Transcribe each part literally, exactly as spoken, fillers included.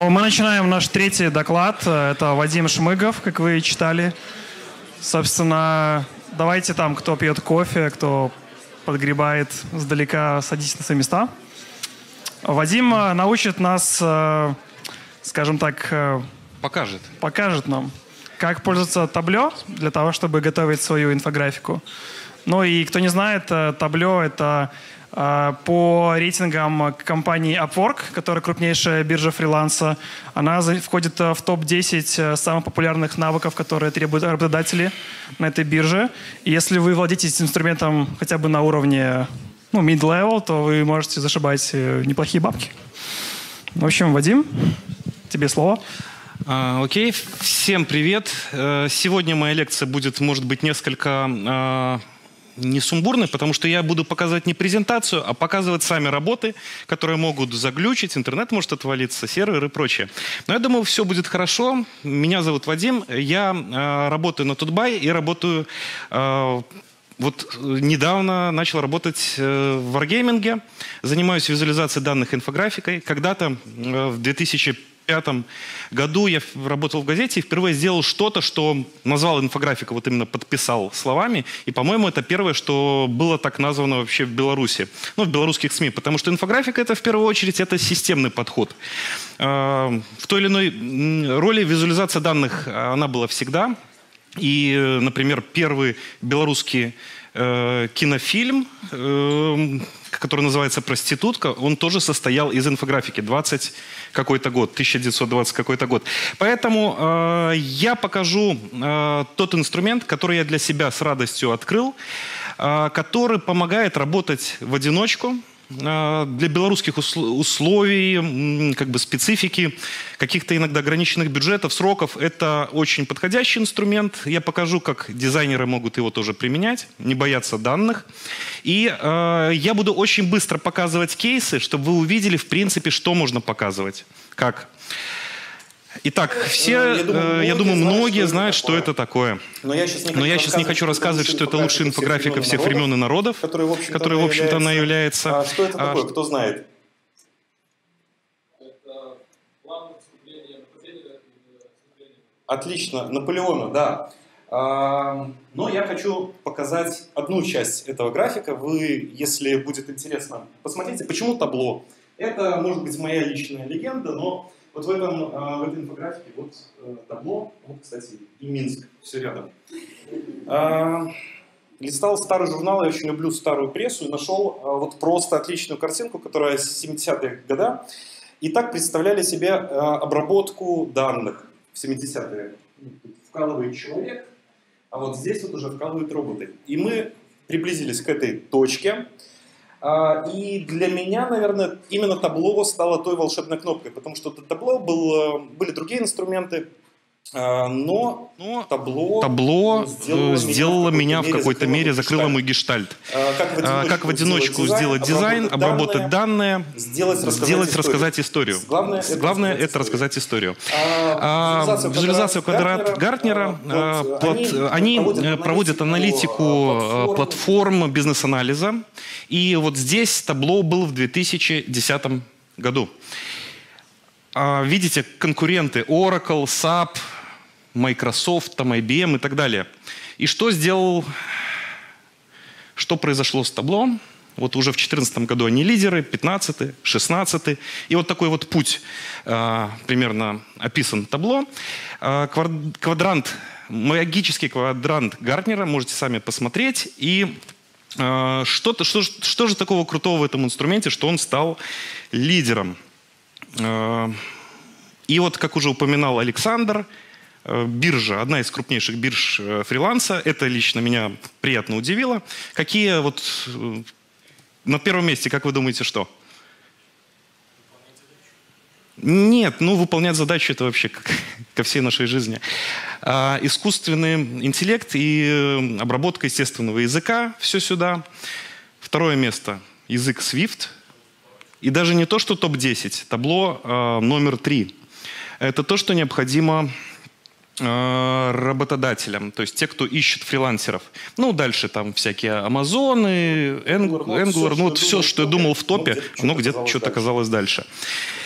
Мы начинаем наш третий доклад. Это Вадим Шмыгов, как вы читали. Собственно, давайте там, кто пьет кофе, кто подгребает сдалека, садитесь на свои места. Вадим научит нас, скажем так... Покажет. Покажет нам, как пользоваться Tableau для того, чтобы готовить свою инфографику. Ну и кто не знает, Tableau — это... По рейтингам компании Upwork, которая крупнейшая биржа фриланса, она входит в топ десять самых популярных навыков, которые требуют работодатели на этой бирже. И если вы владеете этим инструментом хотя бы на уровне ну, mid-level, то вы можете зашибать неплохие бабки. В общем, Вадим, тебе слово. А, окей, всем привет. Сегодня моя лекция будет, может быть, несколько... не сумбурный, потому что я буду показывать не презентацию, а показывать сами работы, которые могут заглючить, интернет может отвалиться, серверы и прочее. Но я думаю, все будет хорошо. Меня зовут Вадим, я э, работаю на Тутбай и работаю... Э, вот недавно начал работать э, в варгейминге, занимаюсь визуализацией данных, инфографикой. Когда-то э, в две тысячи пятом году я работал в газете и впервые сделал что-то, что назвал инфографика, вот именно подписал словами. И, по-моему, это первое, что было так названо вообще в Беларуси, ну, в белорусских СМИ. Потому что инфографика — это, в первую очередь, это системный подход. В той или иной роли визуализация данных, она была всегда. И, например, первый белорусский э, кинофильм, э, который называется «Проститутка», он тоже состоял из инфографики. двадцать какой-то год, тысяча девятьсот двадцать какой-то год. Поэтому э, я покажу э, тот инструмент, который я для себя с радостью открыл, э, который помогает работать в одиночку, для белорусских условий, как бы специфики, каких-то иногда ограниченных бюджетов, сроков. Это очень подходящий инструмент. Я покажу, как дизайнеры могут его тоже применять, не бояться данных. И э, я буду очень быстро показывать кейсы, чтобы вы увидели, в принципе, что можно показывать. Как? Итак, все, я думаю, я думаю многие знают, что это такое. Но я сейчас не хочу, Но я сейчас не хочу рассказывать, что это лучшая инфографика всех времен и народов, которая, в общем-то, которая, в общем-то, она является... А что это такое? Кто знает? Это план вступления, нападения. Отлично. Наполеона, да. А, но я хочу показать одну часть этого графика. Вы, если будет интересно, посмотрите, почему табло. Это, может быть, моя личная легенда, но... Вот в, этом, в этой инфографике вот табло, вот, кстати, и Минск, все рядом. Листал старый журнал, я очень люблю старую прессу, и нашел вот просто отличную картинку, которая с семидесятых годов. И так представляли себе обработку данных в семидесятые. Вкалывает человек, а вот здесь вот уже вкалывают роботы. И мы приблизились к этой точке. И для меня, наверное, именно табло стало той волшебной кнопкой, потому что до табло был, были другие инструменты, но, но табло, табло сделало, сделало меня в какой-то мере, закрыло мой гештальт. Как в одиночку, как в одиночку сделать дизайн, обработать данные, сделать, рассказать, сделать, историю. рассказать историю. Главное, Главное это, это рассказать историю. А, визуализацию, визуализацию квадрат Гартнера, а, вот, плат, они проводят, проводят аналитику платформ бизнес-анализа. И вот здесь табло был в две тысячи десятом году. Видите, конкуренты Oracle, сап, Microsoft, там, ай би эм и так далее. И что сделал, что произошло с табло? Вот уже в две тысячи четырнадцатом году они лидеры, пятнадцатый, шестнадцатый. И вот такой вот путь а, примерно описан табло. А, квадрант, магический квадрант Гартнера, можете сами посмотреть. И а, что-то, что, что же такого крутого в этом инструменте, что он стал лидером? И вот, как уже упоминал Александр, биржа, одна из крупнейших бирж фриланса, это лично меня приятно удивило. Какие вот на первом месте, как вы думаете, что? Нет, ну выполнять задачу — это вообще как, ко всей нашей жизни. А, искусственный интеллект и обработка естественного языка, все сюда. Второе место — язык свифт. И даже не то, что топ десять, табло э, номер три. Это то, что необходимо э, работодателям, то есть те, кто ищет фрилансеров. Ну, дальше там всякие Амазоны, Angular, ну, вот все, что я думал в топе, оно где-то что-то оказалось дальше.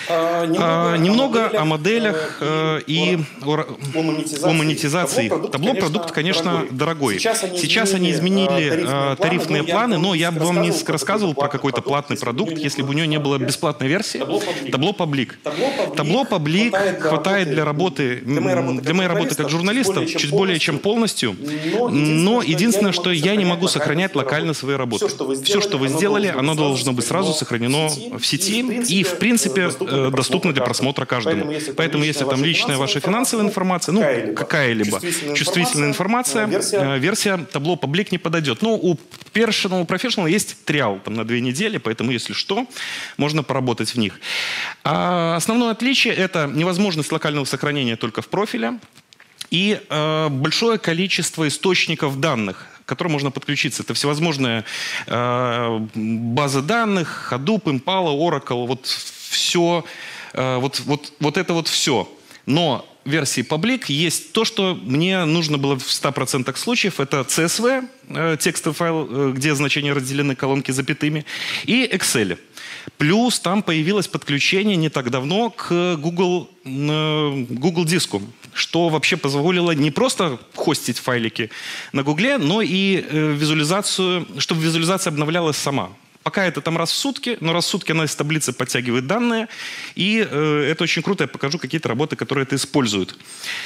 А, немного, а, немного о моделях, о моделях э, и о, о монетизации. о монетизации. Табло-продукт, конечно, дорогой. Сейчас они, Сейчас они изменили тарифные, тарифные планы, но я бы вам несколько рассказывал про какой-то платный продукт, если бы у него не было бесплатной версии. Табло Паблик. Табло Паблик хватает для работы, для моей работы как журналиста чуть более чем полностью, но единственное, что я не могу сохранять локально свои работы. Все, что вы сделали, оно должно быть сразу сохранено в сети и, в принципе, доступно для просмотра каждому. Поэтому, если там личная ваша финансовая информация, ну, какая-либо чувствительная информация, версия Табло Паблик не подойдет. Ну, у Personal, у Professional есть триал там, на две недели, поэтому, если что, можно поработать в них. А основное отличие – это невозможность локального сохранения только в профиле и э, большое количество источников данных, к которым можно подключиться. Это всевозможные э, базы данных, Hadoop, Impala, Oracle, вот все, э, вот, вот, вот это вот все. Но в версии Public есть то, что мне нужно было в ста процентах случаев. Это си эс ви, э, текстовый файл, э, где значения разделены колонки запятыми, и Excel. Плюс там появилось подключение не так давно к Google, э, Google диску, что вообще позволило не просто хостить файлики на Гугле, но и э, визуализацию, чтобы визуализация обновлялась сама. Пока это там раз в сутки, но раз в сутки она из таблицы подтягивает данные, и э, это очень круто, я покажу какие-то работы, которые это используют.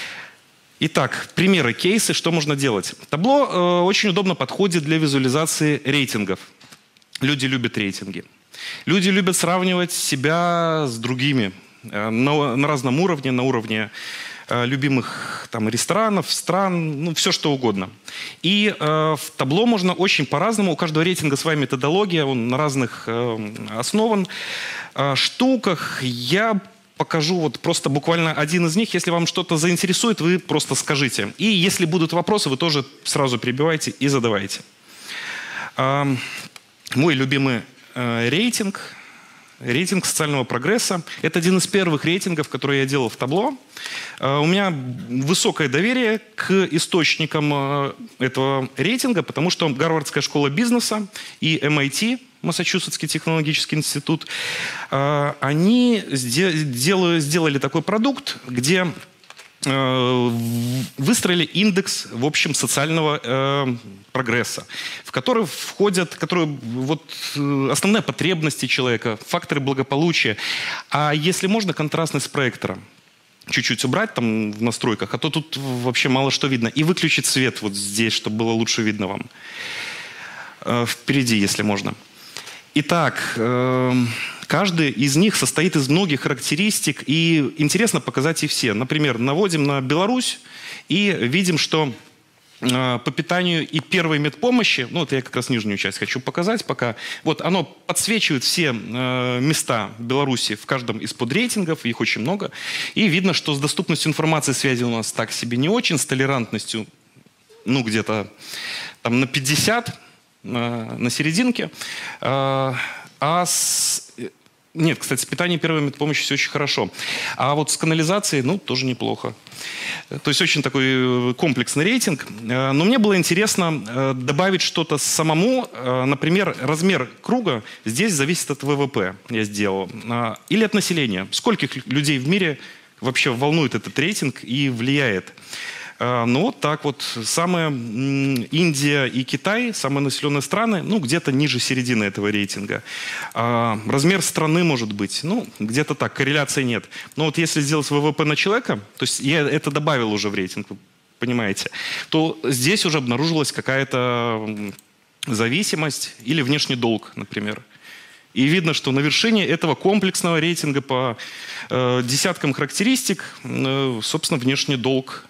Итак, примеры, кейсы, что можно делать. Табло э, очень удобно подходит для визуализации рейтингов. Люди любят рейтинги. Люди любят сравнивать себя с другими э, на, на разном уровне, на уровне э, любимых там, ресторанов, стран, ну, все что угодно. И э, в табло можно очень по-разному, у каждого рейтинга своя методология, он на разных э, основан э, штуках. Я покажу вот просто буквально один из них. Если вам что-то заинтересует, вы просто скажите. И если будут вопросы, вы тоже сразу перебивайте и задавайте. Э, мой любимый э, рейтинг, рейтинг социального прогресса. Это один из первых рейтингов, которые я делал в табло. Uh, у меня высокое доверие к источникам uh, этого рейтинга, потому что Гарвардская школа бизнеса и эм ай ти, Массачусетский технологический институт, uh, они сделали, сделали такой продукт, где выстроили индекс, в общем, социального э, прогресса, в который входят которые, вот, основные потребности человека, факторы благополучия. А если можно, контрастность спектра чуть-чуть убрать там в настройках, а то тут вообще мало что видно. И выключить свет вот здесь, чтобы было лучше видно вам. Э, впереди, если можно. Итак, э, каждый из них состоит из многих характеристик, и интересно показать и все. Например, наводим на Беларусь и видим, что э, по питанию и первой медпомощи, ну вот я как раз нижнюю часть хочу показать пока, вот оно подсвечивает все э, места Беларуси в каждом из подрейтингов, их очень много, и видно, что с доступностью информации связи у нас так себе не очень, с толерантностью, ну где-то там на пятьдесят, э, на серединке, э, а с... Нет, кстати, с питанием первой медпомощи все очень хорошо. А вот с канализацией, ну, тоже неплохо. То есть очень такой комплексный рейтинг. Но мне было интересно добавить что-то самому. Например, размер круга здесь зависит от вэ вэ пэ, я сделал. Или от населения. Скольких людей в мире вообще волнует этот рейтинг и влияет? Ну, вот так вот. Самые Индия и Китай, самые населенные страны, ну, где-то ниже середины этого рейтинга. А, размер страны может быть, ну, где-то так, корреляции нет. Но вот если сделать вэ вэ пэ на человека, то есть я это добавил уже в рейтинг, вы понимаете, то здесь уже обнаружилась какая-то зависимость или внешний долг, например. И видно, что на вершине этого комплексного рейтинга по э, десяткам характеристик, э, собственно, внешний долг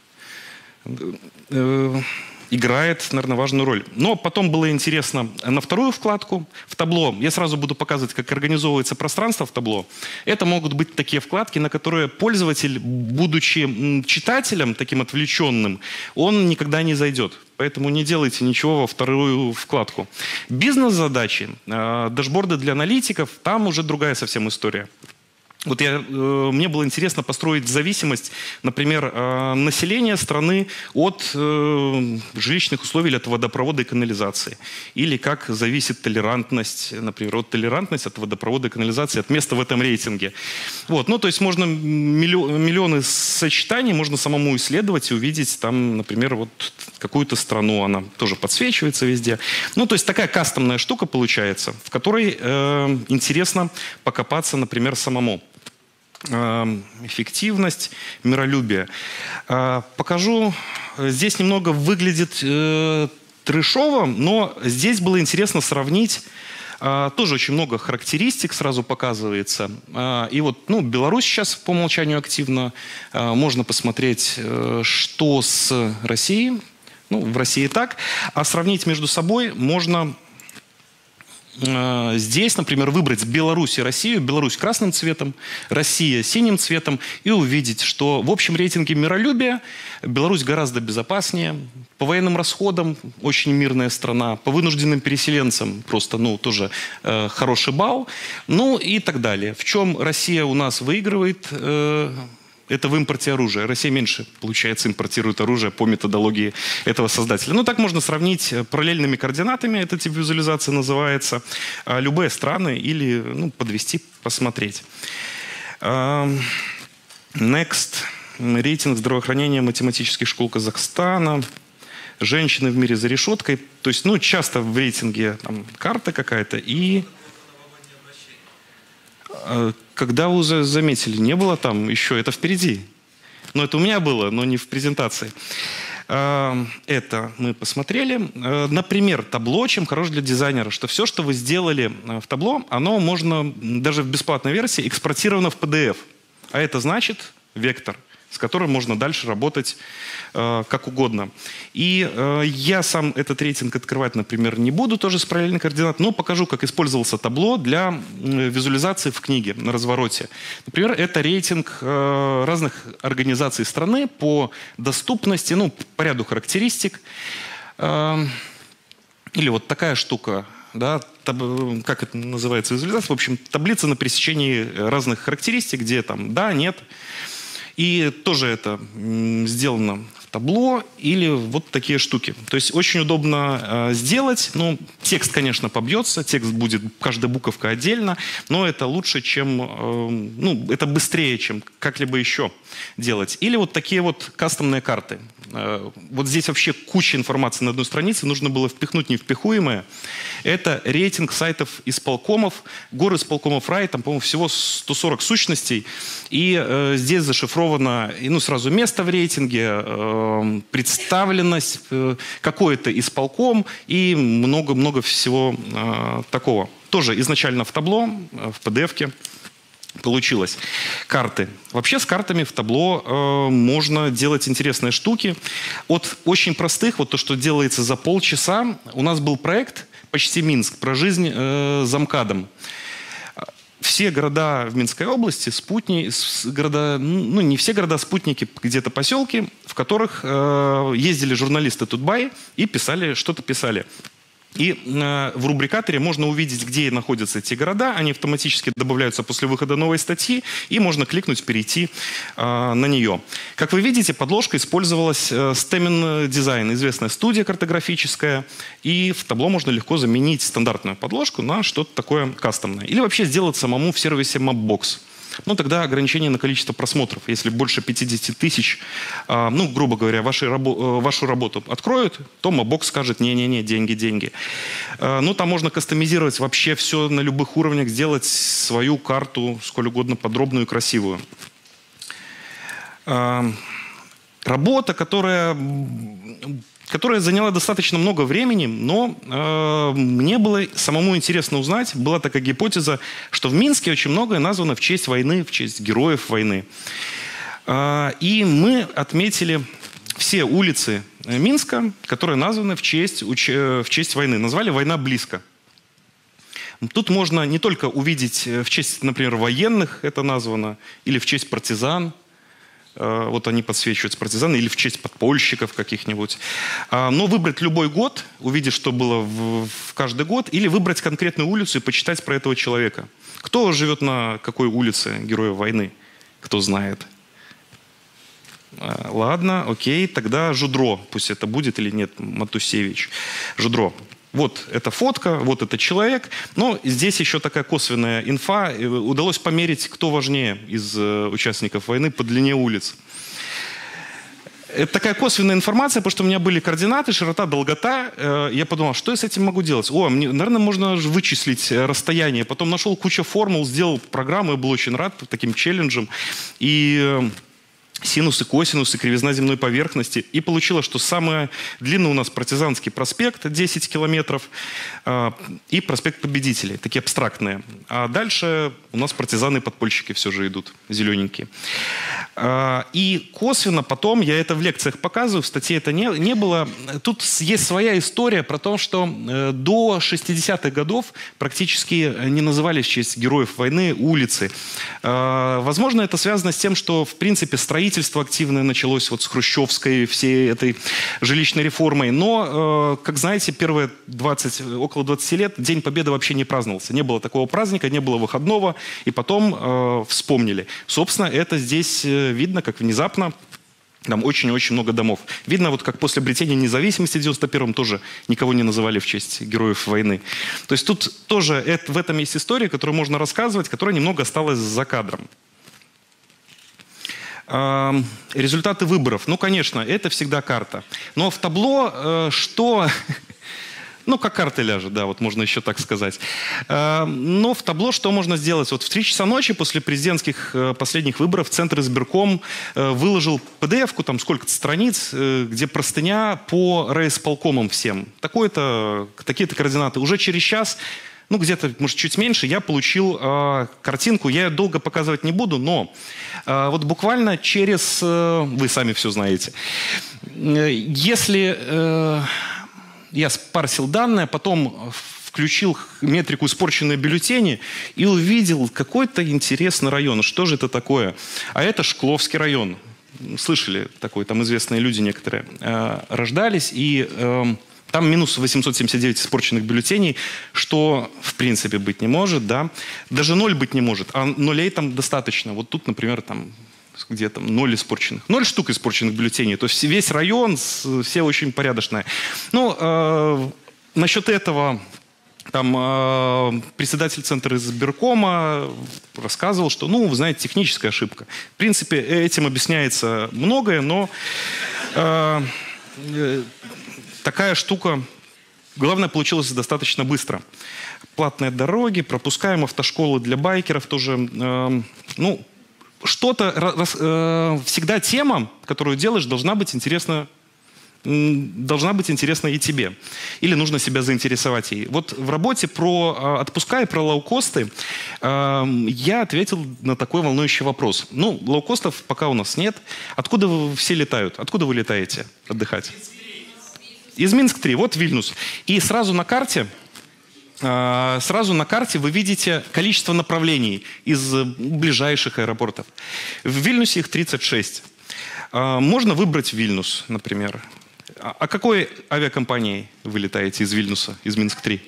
играет, наверное, важную роль. Но потом было интересно на вторую вкладку в табло. Я сразу буду показывать, как организовывается пространство в табло. Это могут быть такие вкладки, на которые пользователь, будучи читателем, таким отвлеченным, он никогда не зайдет. Поэтому не делайте ничего во вторую вкладку. Бизнес-задачи, дашборды для аналитиков, там уже другая совсем история. Вот я, э, мне было интересно построить зависимость, например, э, населения страны от э, жилищных условий, от водопровода и канализации. Или как зависит толерантность, например, от толерантности, от водопровода и канализации, от места в этом рейтинге. Вот. Ну, то есть можно миллион, миллионы сочетаний, можно самому исследовать и увидеть там, например, вот какую-то страну, она тоже подсвечивается везде. Ну, то есть такая кастомная штука получается, в которой э, интересно покопаться, например, самому. Эффективность, миролюбие. Покажу. Здесь немного выглядит э, трэшово, но здесь было интересно сравнить. Э, тоже очень много характеристик сразу показывается. Э, и вот, ну, Беларусь сейчас по умолчанию активно. Э, можно посмотреть, э, что с Россией. Ну, в России так. А сравнить между собой можно... Здесь, например, выбрать Беларусь и Россию, Беларусь красным цветом, Россия синим цветом, и увидеть, что в общем рейтинге миролюбия Беларусь гораздо безопаснее, по военным расходам очень мирная страна, по вынужденным переселенцам просто, ну, тоже э, хороший балл, ну и так далее. В чем Россия у нас выигрывает? Э, Это в импорте оружия. Россия меньше, получается, импортирует оружие по методологии этого создателя. Ну, так можно сравнить параллельными координатами, это тип визуализации называется, любые страны или, ну, подвести, посмотреть. Next. Рейтинг здравоохранения математических школ Казахстана. Женщины в мире за решеткой. То есть, ну, часто в рейтинге там карта какая-то и... Когда вы уже заметили, не было там еще, это впереди. Но это у меня было, но не в презентации. Это мы посмотрели. Например, табло, чем хорош для дизайнера, что все, что вы сделали в табло, оно можно даже в бесплатной версии экспортировано в пи ди эф. А это значит вектор, с которым можно дальше работать э, как угодно. И э, я сам этот рейтинг открывать, например, не буду, тоже с параллельной координатой, но покажу, как использовался табло для э, визуализации в книге на развороте. Например, это рейтинг э, разных организаций страны по доступности, ну, по ряду характеристик. Э, или вот такая штука. Да, таб, как это называется визуализация? В общем, таблица на пересечении разных характеристик, где там да, нет. И тоже это сделано в табло или вот такие штуки. То есть очень удобно э, сделать. Ну, текст, конечно, побьется, текст будет, каждая буковка отдельно, но это лучше, чем, э, ну, это быстрее, чем как-либо еще делать. Или вот такие вот кастомные карты. Э, вот здесь вообще куча информации на одной странице, нужно было впихнуть невпихуемое. Это рейтинг сайтов исполкомов, гор исполкомов рай, там, по-моему, всего сто сорок сущностей. И э, здесь зашифровано, ну, сразу место в рейтинге, э, представленность, э, какой-то исполком и много-много всего э, такого. Тоже изначально в табло, э, в пи ди эф-ке получилось. Карты. Вообще с картами в табло э, можно делать интересные штуки. От очень простых, вот то, что делается за полчаса. У нас был проект «Почти Минск» про жизнь э, за МКАДом. Все города в Минской области, спутники, города, ну не все города, спутники, где-то поселки, в которых э, ездили журналисты Тутбай и писали, что-то писали. И э, в рубрикаторе можно увидеть, где находятся эти города. Они автоматически добавляются после выхода новой статьи, и можно кликнуть, перейти э, на нее. Как вы видите, подложка использовалась э, Stemin Design, известная студия картографическая. И в табло можно легко заменить стандартную подложку на что-то такое кастомное. Или вообще сделать самому в сервисе Mapbox. Ну, тогда ограничение на количество просмотров. Если больше пятидесяти тысяч, э, ну, грубо говоря, вашей рабо э, вашу работу откроют, то Mapbox скажет не-не-не, деньги, деньги. Э, ну, там можно кастомизировать вообще все на любых уровнях, сделать свою карту сколь угодно подробную и красивую. Э, работа, которая... которая заняла достаточно много времени, но э, мне было самому интересно узнать, была такая гипотеза, что в Минске очень многое названо в честь войны, в честь героев войны. Э, и мы отметили все улицы Минска, которые названы в честь, уч, в честь войны. Назвали «Война близко». Тут можно не только увидеть в честь, например, военных это названо, или в честь партизан, Вот они подсвечиваются, партизаны, или в честь подпольщиков каких-нибудь. Но выбрать любой год, увидеть, что было в, в каждый год, или выбрать конкретную улицу и почитать про этого человека. Кто живет на какой улице Героев войны? Кто знает? Ладно, окей, тогда Жудро. Пусть это будет или нет, Матусевич. Жудро. Вот эта фотка, вот этот человек. Но здесь еще такая косвенная инфа. Удалось померить, кто важнее из участников войны по длине улиц. Это такая косвенная информация, потому что у меня были координаты, широта, долгота. Я подумал, что я с этим могу делать? О, мне, наверное, можно вычислить расстояние. Потом нашел кучу формул, сделал программу, я был очень рад таким челленджем. И синусы, косинусы, кривизна земной поверхности. И получилось, что самый длинный у нас Партизанский проспект, десять километров, э, и проспект Победителей, такие абстрактные. А дальше у нас партизаны и подпольщики все же идут, зелененькие. Э, и косвенно потом, я это в лекциях показываю, в статье это не, не было. Тут есть своя история про то, что э, до шестидесятых годов практически не назывались в честь героев войны улицы. Э, возможно, это связано с тем, что, в принципе, строительство Строительство активное началось вот с хрущевской всей этой жилищной реформой. Но, э, как знаете, первые двадцать, около двадцати лет День Победы вообще не праздновался. Не было такого праздника, не было выходного. И потом э, вспомнили. Собственно, это здесь видно, как внезапно там очень-очень много домов. Видно, вот как после обретения независимости в девяносто первом тоже никого не называли в честь героев войны. То есть тут тоже это, в этом есть история, которую можно рассказывать, которая немного осталась за кадром. Результаты выборов. Ну, конечно, это всегда карта. Но в табло что... Ну, как карта ляжет, да, вот можно еще так сказать. Но в табло что можно сделать? Вот в три часа ночи после президентских последних выборов Центр избирком выложил пи ди эф-ку, там сколько-то страниц, где простыня по райисполкомам всем. Такое-то, такие-то координаты. Уже через час... Ну, где-то, может, чуть меньше, я получил э, картинку. Я ее долго показывать не буду, но э, вот буквально через... Э, вы сами все знаете. Э, если э, я спарсил данные, потом включил метрику испорченные бюллетени и увидел какой-то интересный район. Что же это такое? А это Шкловский район. Слышали такой, там известные люди некоторые э, рождались, и... Э, Там минус восемьсот семьдесят девять испорченных бюллетеней, что в принципе быть не может, да. Даже ноль быть не может, а нулей там достаточно. Вот тут, например, там где там ноль испорченных. Ноль штук испорченных бюллетеней. То есть весь район, все очень порядочные. Ну, э, насчет этого... Там э, председатель Центра избиркома рассказывал, что, ну, вы знаете, техническая ошибка. В принципе, этим объясняется многое, но... Э, э, Такая штука, главное, получилось достаточно быстро. Платные дороги, пропускаем автошколы для байкеров тоже. Э, ну, что-то, э, всегда тема, которую делаешь, должна быть интересна, должна быть интересна и тебе. Или нужно себя заинтересовать ей. Вот в работе про э, отпуска и про лоукосты э, я ответил на такой волнующий вопрос. Ну, лоукостов пока у нас нет. Откуда вы все летают? Откуда вы летаете отдыхать? Из Минск три, вот Вильнюс. И сразу на карте, э, сразу на карте вы видите количество направлений из ближайших аэропортов. В Вильнюсе их тридцать шесть. Э, можно выбрать Вильнюс, например. А, а какой авиакомпанией вы летаете из Вильнюса, из Минск три?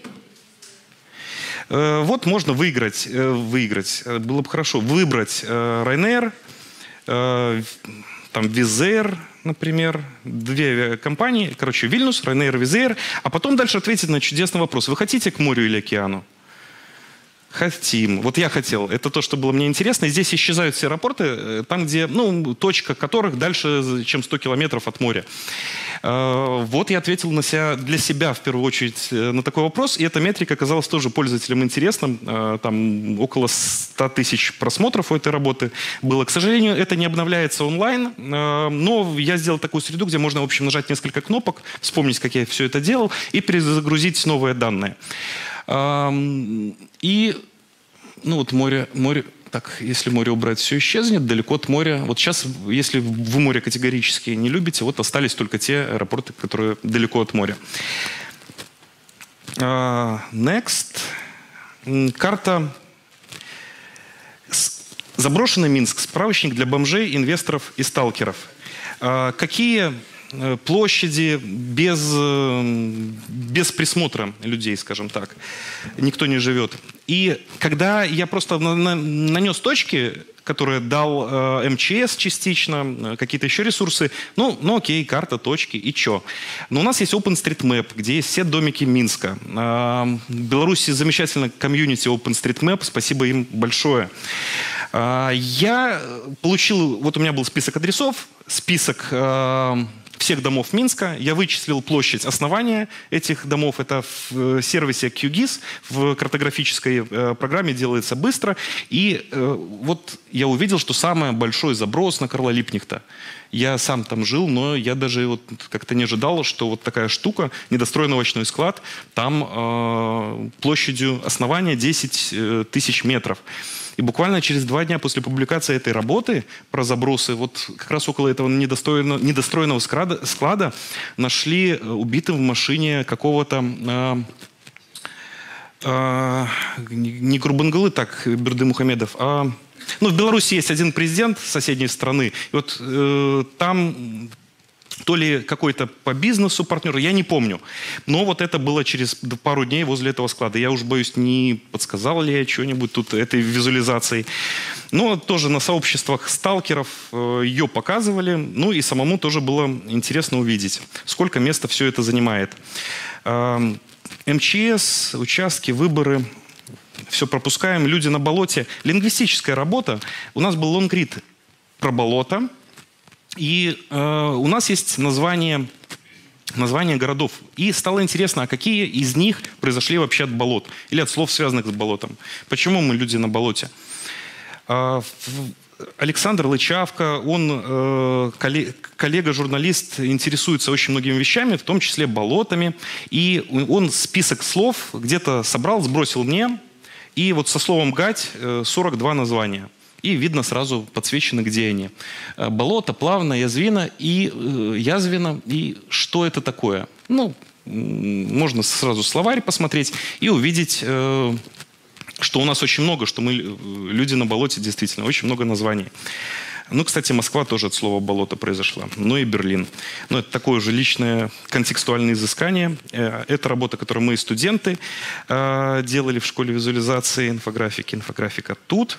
Э, вот можно выиграть, э, выиграть, было бы хорошо, выбрать э, Ryanair, э, там Wizz Air, например, две компании, короче, Вильнюс, Ryanair, Wizz Air, а потом дальше ответить на чудесный вопрос. Вы хотите к морю или океану? Хотим. Вот я хотел. Это то, что было мне интересно. И здесь исчезают все аэропорты, там, где, ну, точка которых дальше, чем сто километров от моря. Вот я ответил на себя, для себя, в первую очередь, на такой вопрос. И эта метрика оказалась тоже пользователям интересным. Там около ста тысяч просмотров у этой работы было. К сожалению, это не обновляется онлайн. Но я сделал такую среду, где можно, в общем, нажать несколько кнопок, вспомнить, как я все это делал, и перезагрузить новые данные. И, ну вот море, море, так, если море убрать, все исчезнет, далеко от моря. Вот сейчас, если вы море категорически не любите, вот остались только те аэропорты, которые далеко от моря. Uh, next. Карта. Заброшенный Минск. Справочник для бомжей, инвесторов и сталкеров. Какие площади без, без присмотра людей, скажем так. Никто не живет. И когда я просто нанес точки, которые дал э, эм че эс частично, какие-то еще ресурсы, ну, ну окей, карта, точки, и чё? Но у нас есть OpenStreetMap, где есть все домики Минска. Э, в Беларуси замечательно комьюнити OpenStreetMap, спасибо им большое. Э, я получил, вот у меня был список адресов, список э, всех домов Минска. Я вычислил площадь основания этих домов. Это в сервисе кью гис, в картографической э, программе делается быстро. И э, вот я увидел, что самый большой заброс на Карла Липкнехта. Я сам там жил, но я даже вот как-то не ожидал, что вот такая штука, недостроенный овощной склад, там э, площадью основания десять тысяч метров. И буквально через два дня после публикации этой работы про забросы, вот как раз около этого недостроенного, недостроенного склада, склада нашли убитым в машине какого-то... Э, э, не Гурбангулы, так, Бердымухамедов, а... Ну, в Беларуси есть один президент соседней страны. И вот э, там... То ли какой-то по бизнесу партнер, я не помню. Но вот это было через пару дней возле этого склада. Я уж боюсь, не подсказал ли я что-нибудь тут этой визуализацией. Но тоже на сообществах сталкеров ее показывали. Ну и самому тоже было интересно увидеть, сколько места все это занимает. эм че эс, участки, выборы. Все пропускаем. Люди на болоте. Лингвистическая работа. У нас был лонгрид про болото. И э, у нас есть название, название городов. И стало интересно, а какие из них произошли вообще от болот? Или от слов, связанных с болотом? Почему мы люди на болоте? Э, Александр Лычавка, он э, коллега-журналист, интересуется очень многими вещами, в том числе болотами. И он список слов где-то собрал, сбросил мне. И вот со словом «гать» сорок два названия. И видно сразу подсвечено, где они. Болото, Плавно, Язвина и э, Язвина. И что это такое? Ну, можно сразу словарь посмотреть и увидеть, э, что у нас очень много, что мы люди на болоте, действительно, очень много названий. Ну, кстати, Москва тоже от слова «болото» произошла. Ну и Берлин. Но это такое уже личное контекстуальное изыскание. Это работа, которую мы, студенты, э, делали в школе визуализации, инфографики. Инфографика тут.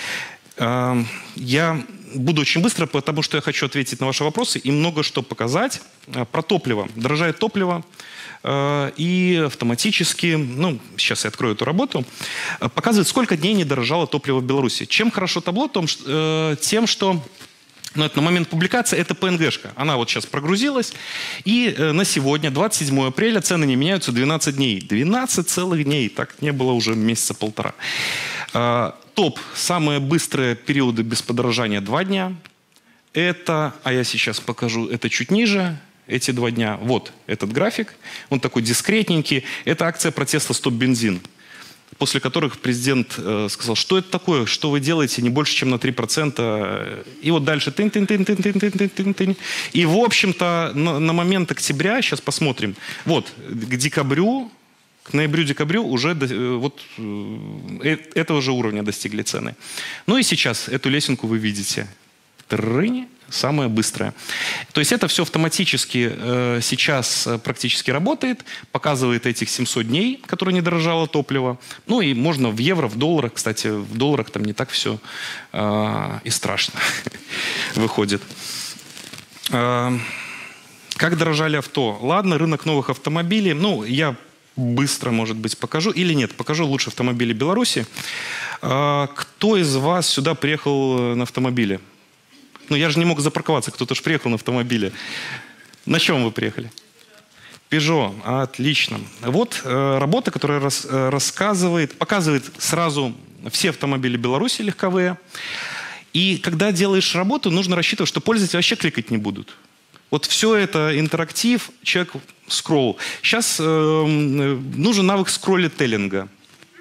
Я буду очень быстро, потому что я хочу ответить на ваши вопросы и много что показать. Про топливо. Дорожает топливо. И автоматически, ну, сейчас я открою эту работу, показывает, сколько дней не дорожало топливо в Беларуси. Чем хорошо табло? Тем, что... Но это на момент публикации это пэ эн гэ-шка. Она вот сейчас прогрузилась. И э, на сегодня, двадцать седьмого апреля, цены не меняются двенадцать дней. двенадцать целых дней. Так не было уже месяца полтора. Э, топ. Самые быстрые периоды без подорожания два дня. Это, а я сейчас покажу, это чуть ниже. Эти два дня. Вот этот график. Он такой дискретненький. Это акция протеста «Стоп бензин». После которых президент э, сказал, что это такое, что вы делаете, не больше, чем на три процента. И вот дальше тын-тын-тын-тын-тын-тын-тын-тын. И, в общем-то, на, на момент октября, сейчас посмотрим, вот, к декабрю, к ноябрю-декабрю уже до, вот, э, этого же уровня достигли цены. Ну и сейчас эту лесенку вы видите. Трынь. Самое быстрое. То есть это все автоматически э, сейчас практически работает, показывает этих семьсот дней, которые не дорожало топливо. Ну и можно в евро, в долларах. Кстати, в долларах там не так все э, и страшно выходит. Э, как дорожали авто? Ладно, рынок новых автомобилей. Ну, я быстро, может быть, покажу. Или нет, покажу лучше автомобили Беларуси. Э, кто из вас сюда приехал на автомобиле? Ну, я же не мог запарковаться, кто-то же приехал на автомобиле. На чем вы приехали? Peugeot. Отлично. Вот э, работа, которая рас, э, рассказывает, показывает сразу все автомобили Беларуси легковые. И когда делаешь работу, нужно рассчитывать, что пользователи вообще кликать не будут. Вот все это интерактив, человек скролл. Сейчас э, нужен навык скроллителлинга.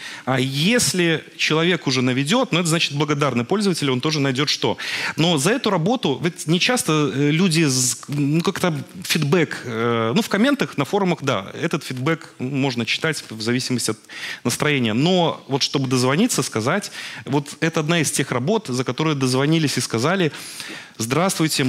А если человек уже наведет, ну это значит благодарный пользователь, он тоже найдет что. Но за эту работу, ведь не часто люди, ну как-то фидбэк, ну в комментах, на форумах, да, этот фидбэк можно читать в зависимости от настроения. Но вот чтобы дозвониться, сказать, вот это одна из тех работ, за которые дозвонились и сказали: здравствуйте,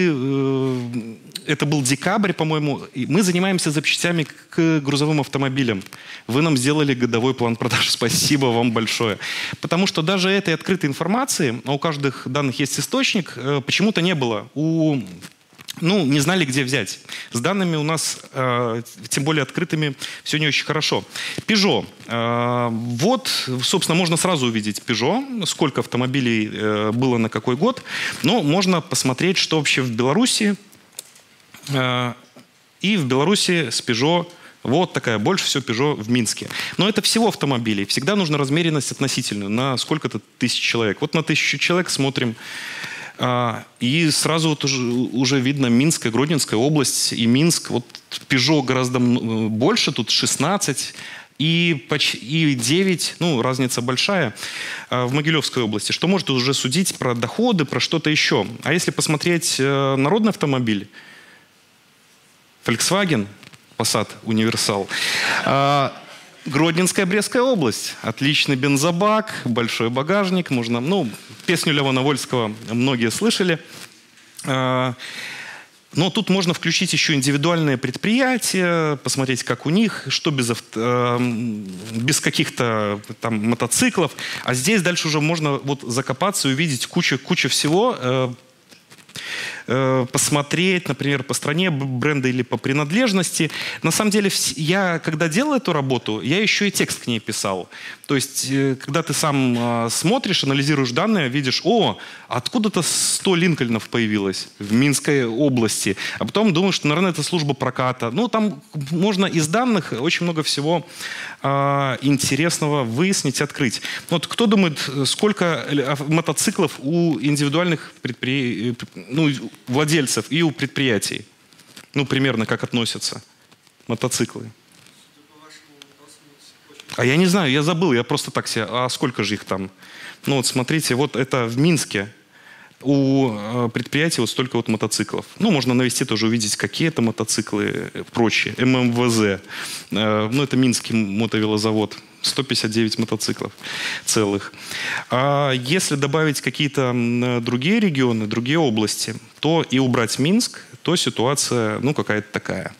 мы, это был декабрь, по-моему, мы занимаемся запчастями к грузовым автомобилям. Вы нам сделали годовой план продаж. Спасибо вам большое. Потому что даже этой открытой информации, а у каждых данных есть источник, почему-то не было. У Ну, не знали, где взять. С данными у нас, э, тем более открытыми, все не очень хорошо. Peugeot. Э, вот, собственно, можно сразу увидеть Peugeot, сколько автомобилей э, было на какой год. Но можно посмотреть, что вообще в Беларуси. Э, и в Беларуси с Peugeot вот такая, больше всего Peugeot в Минске. Но это всего автомобилей. Всегда нужна размеренность относительную на сколько-то тысяч человек. Вот на тысячу человек смотрим. И сразу вот уже, уже видно Минская, Гродненская область и Минск. Вот Peugeot гораздо больше, тут шестнадцать и, и девять, ну разница большая, в Могилевской области. Что может уже судить про доходы, про что-то еще. А если посмотреть народный автомобиль, Volkswagen, Passat, Универсал, Гродненская, Брестская область. Отличный бензобак, большой багажник. Можно, ну, песню Левона Вольского многие слышали. Но тут можно включить еще индивидуальные предприятия, посмотреть, как у них, что без, авто, без каких-то там мотоциклов. А здесь дальше уже можно вот закопаться и увидеть кучу, кучу всего. Посмотреть, например, по стране бренда или по принадлежности. На самом деле, я, когда делал эту работу, я еще и текст к ней писал. То есть, когда ты сам смотришь, анализируешь данные, видишь: о, откуда-то сто Линкольнов появилось в Минской области. А потом думаешь, что, наверное, это служба проката. Ну, там можно из данных очень много всего э, интересного выяснить, открыть. Вот кто думает, сколько мотоциклов у индивидуальных предприятий, ну, владельцев и у предприятий? Ну, примерно как относятся мотоциклы. А я не знаю, я забыл, я просто так себе, а сколько же их там? Ну вот смотрите, вот это в Минске у предприятия вот столько вот мотоциклов. Ну, можно навести тоже, увидеть, какие это мотоциклы, прочие, эм эм вэ зэ. Ну, это Минский мотовелозавод. сто пятьдесят девять мотоциклов целых. А если добавить какие-то другие регионы, другие области, то и убрать Минск, то ситуация, ну, какая-то такая.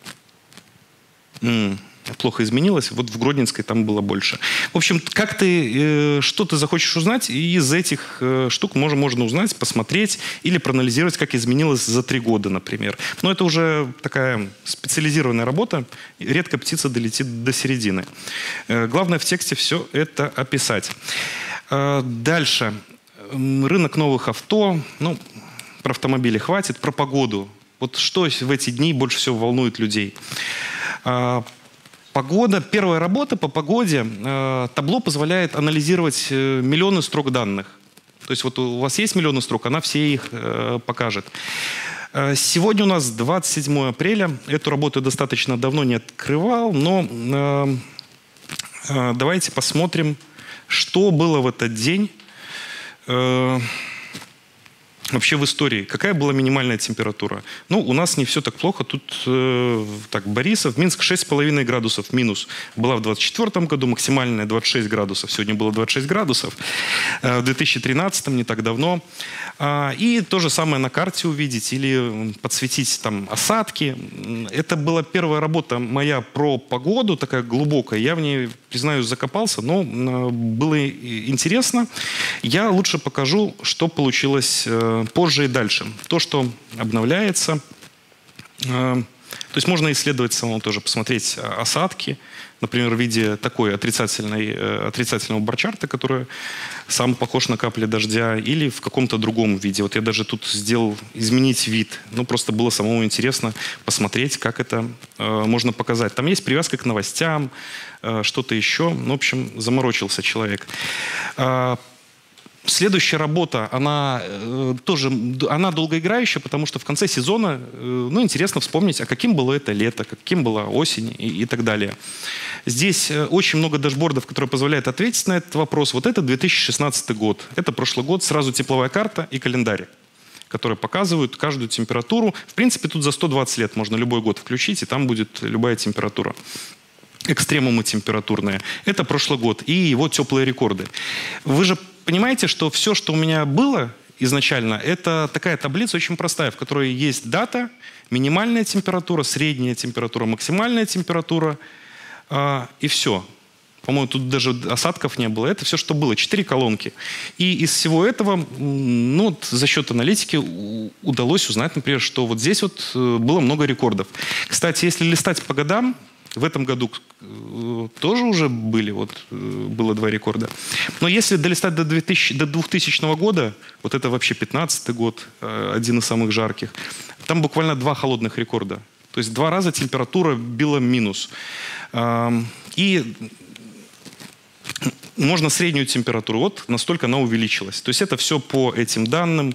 М-м. Плохо изменилось. Вот в Гродненской там было больше. В общем, как ты, э, что ты захочешь узнать, и из этих э, штук можно, можно узнать, посмотреть или проанализировать, как изменилось за три года, например. Но это уже такая специализированная работа. Редко птица долетит до середины. Э, главное в тексте все это описать. Э, дальше. Рынок новых авто. Ну, про автомобили хватит. Про погоду. Вот что в эти дни больше всего волнует людей? Э, Погода, первая работа по погоде. Э, табло позволяет анализировать э, миллионы строк данных. То есть вот у вас есть миллионы строк, она все их э, покажет. Э, сегодня у нас двадцать седьмое апреля. Эту работу я достаточно давно не открывал, но э, э, давайте посмотрим, что было в этот день э, вообще в истории. Какая была минимальная температура? Ну, у нас не все так плохо. Тут, э, так, Борисов, Минск шесть с половиной градусов минус. Была в двадцать четвёртом году, максимальная двадцать шесть градусов. Сегодня было двадцать шесть градусов. Э, в две тысячи тринадцатом, не так давно. Э, и то же самое на карте увидеть или подсветить там осадки. Это была первая работа моя про погоду, такая глубокая. Я в ней, признаюсь, закопался, но э, было интересно. Я лучше покажу, что получилось э, позже и дальше. То, что обновляется. То есть можно исследовать самому тоже, посмотреть осадки, например, в виде такой отрицательной, отрицательного барчарта, который сам похож на капли дождя, или в каком-то другом виде. Вот я даже тут сделал изменить вид. Ну, просто было самому интересно посмотреть, как это э, можно показать. Там есть привязка к новостям, э, что-то еще. Ну, в общем, заморочился человек. Следующая работа, она э, тоже она долгоиграющая, потому что в конце сезона э, ну, интересно вспомнить, а каким было это лето, каким была осень и, и так далее. Здесь э, очень много дашбордов, которые позволяют ответить на этот вопрос. Вот это две тысячи шестнадцатый год. Это прошлый год, сразу тепловая карта и календарь, которые показывают каждую температуру. В принципе, тут за сто двадцать лет можно любой год включить, и там будет любая температура. Экстремумы температурные. Это прошлый год и его теплые рекорды. Вы же понимаете, что все, что у меня было изначально, это такая таблица очень простая, в которой есть дата, минимальная температура, средняя температура, максимальная температура э, и все. По-моему, тут даже осадков не было. Это все, что было. Четыре колонки. И из всего этого, ну, вот за счет аналитики удалось узнать, например, что вот здесь вот было много рекордов. Кстати, если листать по годам, в этом году тоже уже были, вот, было два рекорда. Но если долистать до, двухтысячного, до двухтысячного года, вот это вообще пятнадцатый год, один из самых жарких, там буквально два холодных рекорда. То есть два раза температура била минус. И можно среднюю температуру, вот настолько она увеличилась. То есть это все по этим данным.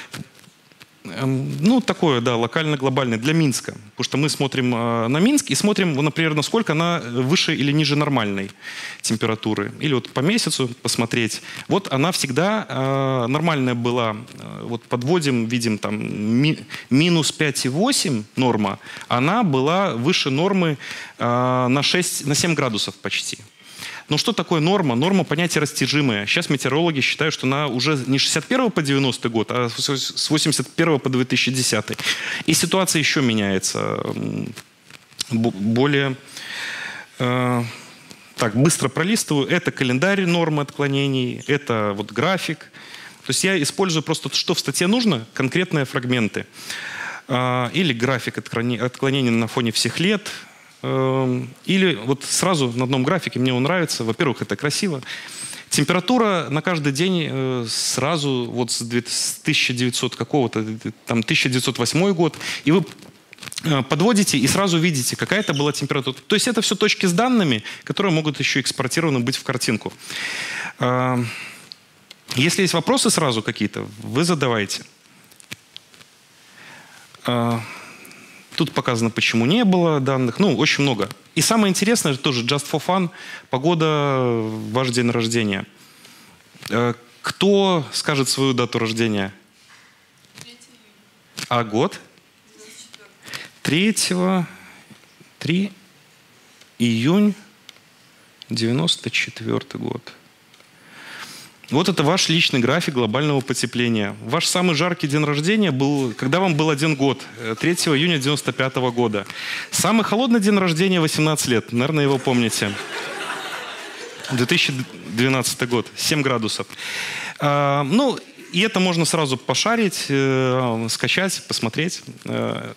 Ну, такое, да, локально-глобальное для Минска. Потому что мы смотрим э, на Минск и смотрим, например, насколько она выше или ниже нормальной температуры. Или вот по месяцу посмотреть. Вот она всегда э, нормальная была. Вот подводим, видим там ми, минус пять и восемь норма. Она была выше нормы э, на, шесть, на семь градусов почти. Но что такое норма? Норма — понятие растяжимое. Сейчас метеорологи считают, что она уже не с шестьдесят первого по девяностый год, а с восемьдесят первого по две тысячи десятый. И ситуация еще меняется. Более... Э, так, быстро пролистываю. Это календарь нормы отклонений, это вот график. То есть я использую просто, что в статье нужно, конкретные фрагменты. Э, или график отклонений на фоне всех лет. Или вот сразу на одном графике, мне он нравится. Во-первых, это красиво. Температура на каждый день сразу вот с тысяча девятисотого какого-то, там тысяча девятьсот восьмой год. И вы подводите и сразу видите, какая это была температура. То есть это все точки с данными, которые могут еще экспортированы быть в картинку. Если есть вопросы сразу какие-то, вы задавайте. Тут показано, почему не было данных. Ну, очень много. И самое интересное, тоже just for fun, погода в ваш день рождения. Кто скажет свою дату рождения? А год? третьего, три июнь девяносто четвёртый год. Вот это ваш личный график глобального потепления. Ваш самый жаркий день рождения был, когда вам был один год, третьего июня девяносто пятого года. Самый холодный день рождения — восемнадцать лет. Наверное, его помните. две тысячи двенадцатый год, семь градусов. А, ну, и это можно сразу пошарить, э, скачать, посмотреть. Э,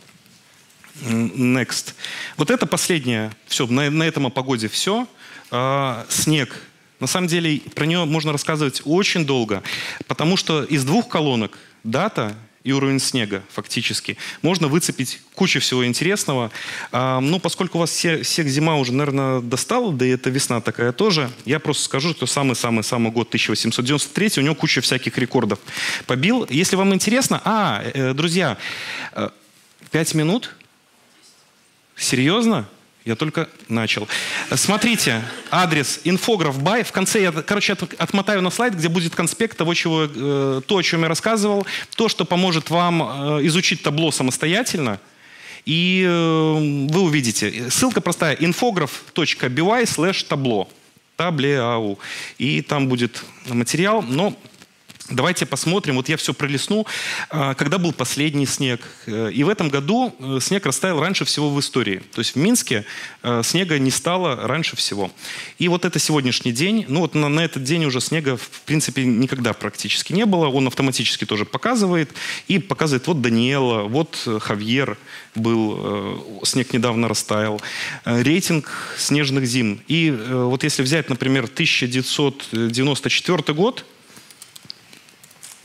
next. Вот это последнее. Все, на, на этом о погоде все. А, снег. На самом деле про нее можно рассказывать очень долго, потому что из двух колонок, дата и уровень снега фактически, можно выцепить кучу всего интересного. А, ну, поскольку у вас все, всех зима уже, наверное, достала, да и это весна такая тоже, я просто скажу, что самый-самый-самый год тысяча восемьсот девяносто третий, у него куча всяких рекордов побил. Если вам интересно... А, э, друзья, э, пять минут? Серьезно? Я только начал. Смотрите, адрес инфограф бай. В конце я, короче, от, отмотаю на слайд, где будет конспект того, чего, э, то, о чем я рассказывал, то, что поможет вам э, изучить табло самостоятельно. И э, вы увидите. Ссылка простая. infograph.by slash табло. Таблеау. И там будет материал. Но давайте посмотрим. Вот я все пролистну. Когда был последний снег? И в этом году снег растаял раньше всего в истории. То есть в Минске снега не стало раньше всего. И вот это сегодняшний день. Ну вот на, на этот день уже снега в принципе никогда практически не было. Он автоматически тоже показывает. И показывает вот Даниэла, вот Хавьер был. Снег недавно растаял. Рейтинг снежных зим. И вот если взять, например, тысяча девятьсот девяносто четвёртый год,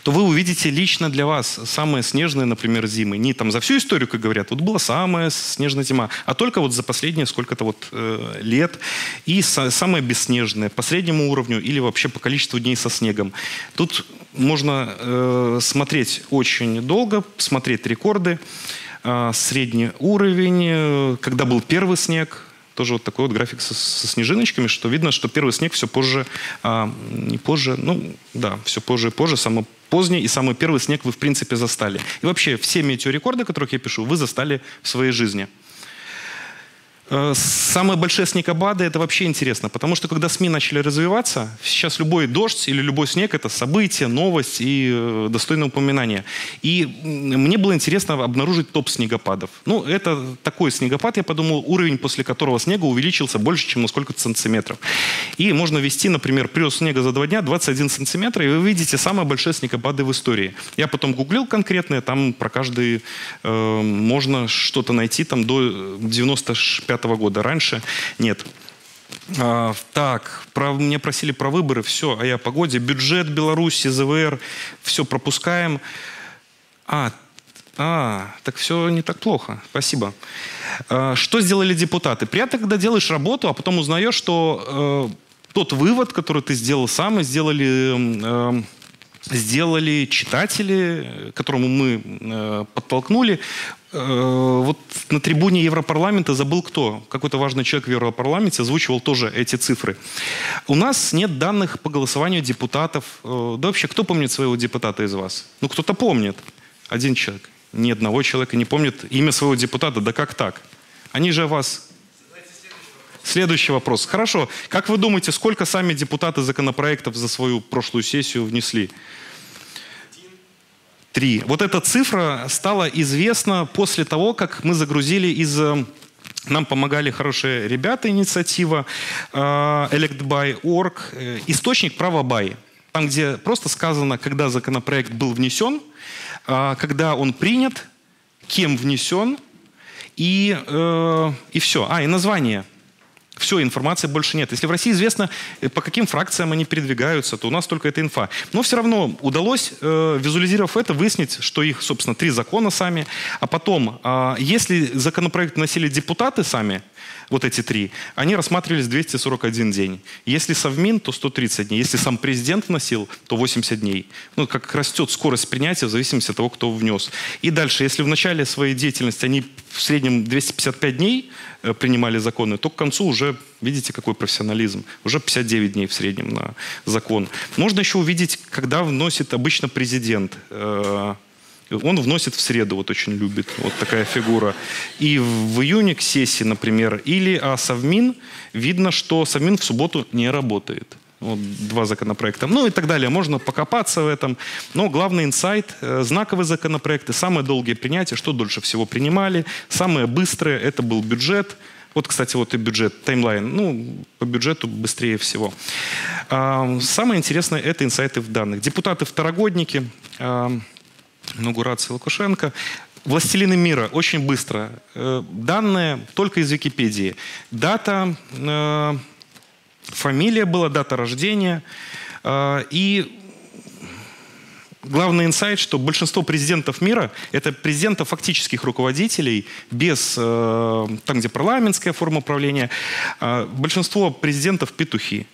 то вы увидите лично для вас самые снежные, например, зимы. Не там за всю историю, как говорят, вот была самая снежная зима, а только вот за последние сколько-то вот э, лет. И са- самые бесснежные по среднему уровню или вообще по количеству дней со снегом. Тут можно э, смотреть очень долго, смотреть рекорды, э, средний уровень, э, когда был первый снег. Тоже вот такой вот график со, со снежиночками, что видно, что первый снег все позже, а, не позже, ну да, все позже и позже, самый поздний и самый первый снег вы в принципе застали. И вообще все метеорекорды, которых я пишу, вы застали в своей жизни. Самые большие снегопады — это вообще интересно, потому что когда СМИ начали развиваться, сейчас любой дождь или любой снег — это событие, новость и э, достойное упоминание. И мне было интересно обнаружить топ снегопадов. Ну, это такой снегопад, я подумал, уровень после которого снега увеличился больше, чем на сколько-то сантиметров. И можно ввести, например, прирост снега за два дня двадцать один сантиметр, и вы видите самые большие снегопады в истории. Я потом гуглил конкретные, там про каждый э, можно что-то найти там до девяносто пятого года. Раньше нет. А, так, про, меня просили про выборы, все, а я о погоде. Бюджет Беларуси, ЗВР, все пропускаем. А, а, так все не так плохо. Спасибо. А, что сделали депутаты? Приятно, когда делаешь работу, а потом узнаешь, что э, тот вывод, который ты сделал сам, и сделали... Э, сделали читатели, которому мы э, подтолкнули. Э, вот на трибуне Европарламента забыл кто. Какой-то важный человек в Европарламенте озвучивал тоже эти цифры. У нас нет данных по голосованию депутатов. Э, да вообще, кто помнит своего депутата из вас? Ну, кто-то помнит. Один человек. Ни одного человека не помнит имя своего депутата. Да как так? Они же о вас... Следующий вопрос. Хорошо. Как вы думаете, сколько сами депутаты законопроектов за свою прошлую сессию внесли? Три. Вот эта цифра стала известна после того, как мы загрузили из... Нам помогали хорошие ребята, инициатива elect by точка org, источник Правобай. Там, где просто сказано, когда законопроект был внесен, когда он принят, кем внесен, и, и все. А, и название. Все, информации больше нет. Если в России известно, по каким фракциям они передвигаются, то у нас только эта инфа. Но все равно удалось, э, визуализировав это, выяснить, что их, собственно, три закона сами. А потом, э, если законопроект вносили депутаты сами, вот эти три, они рассматривались двести сорок один день. Если Совмин, то сто тридцать дней. Если сам президент вносил, то восемьдесят дней. Ну, как растет скорость принятия в зависимости от того, кто внес. И дальше, если в начале своей деятельности они в среднем двести пятьдесят пять дней э, принимали законы, то к концу уже, видите, какой профессионализм. Уже пятьдесят девять дней в среднем на закон. Можно еще увидеть, когда вносит обычно президент. Э, Он вносит в среду, вот очень любит, вот такая фигура. И в июне к сессии, например, или а Совмин, видно, что Совмин в субботу не работает. Вот два законопроекта. Ну и так далее. Можно покопаться в этом. Но главный инсайт, знаковые законопроекты, самые долгие принятия, что дольше всего принимали, самые быстрые, это был бюджет. Вот, кстати, вот и бюджет, таймлайн. Ну, по бюджету быстрее всего. Самое интересное – это инсайты в данных. Депутаты-второгодники, инаугурация Лукашенко. Властелины мира. Очень быстро. Данные только из Википедии. Дата, фамилия была, дата рождения. И главный инсайт, что большинство президентов мира – это президентов фактических руководителей, без, там, где парламентская форма правления. Большинство президентов – петухи.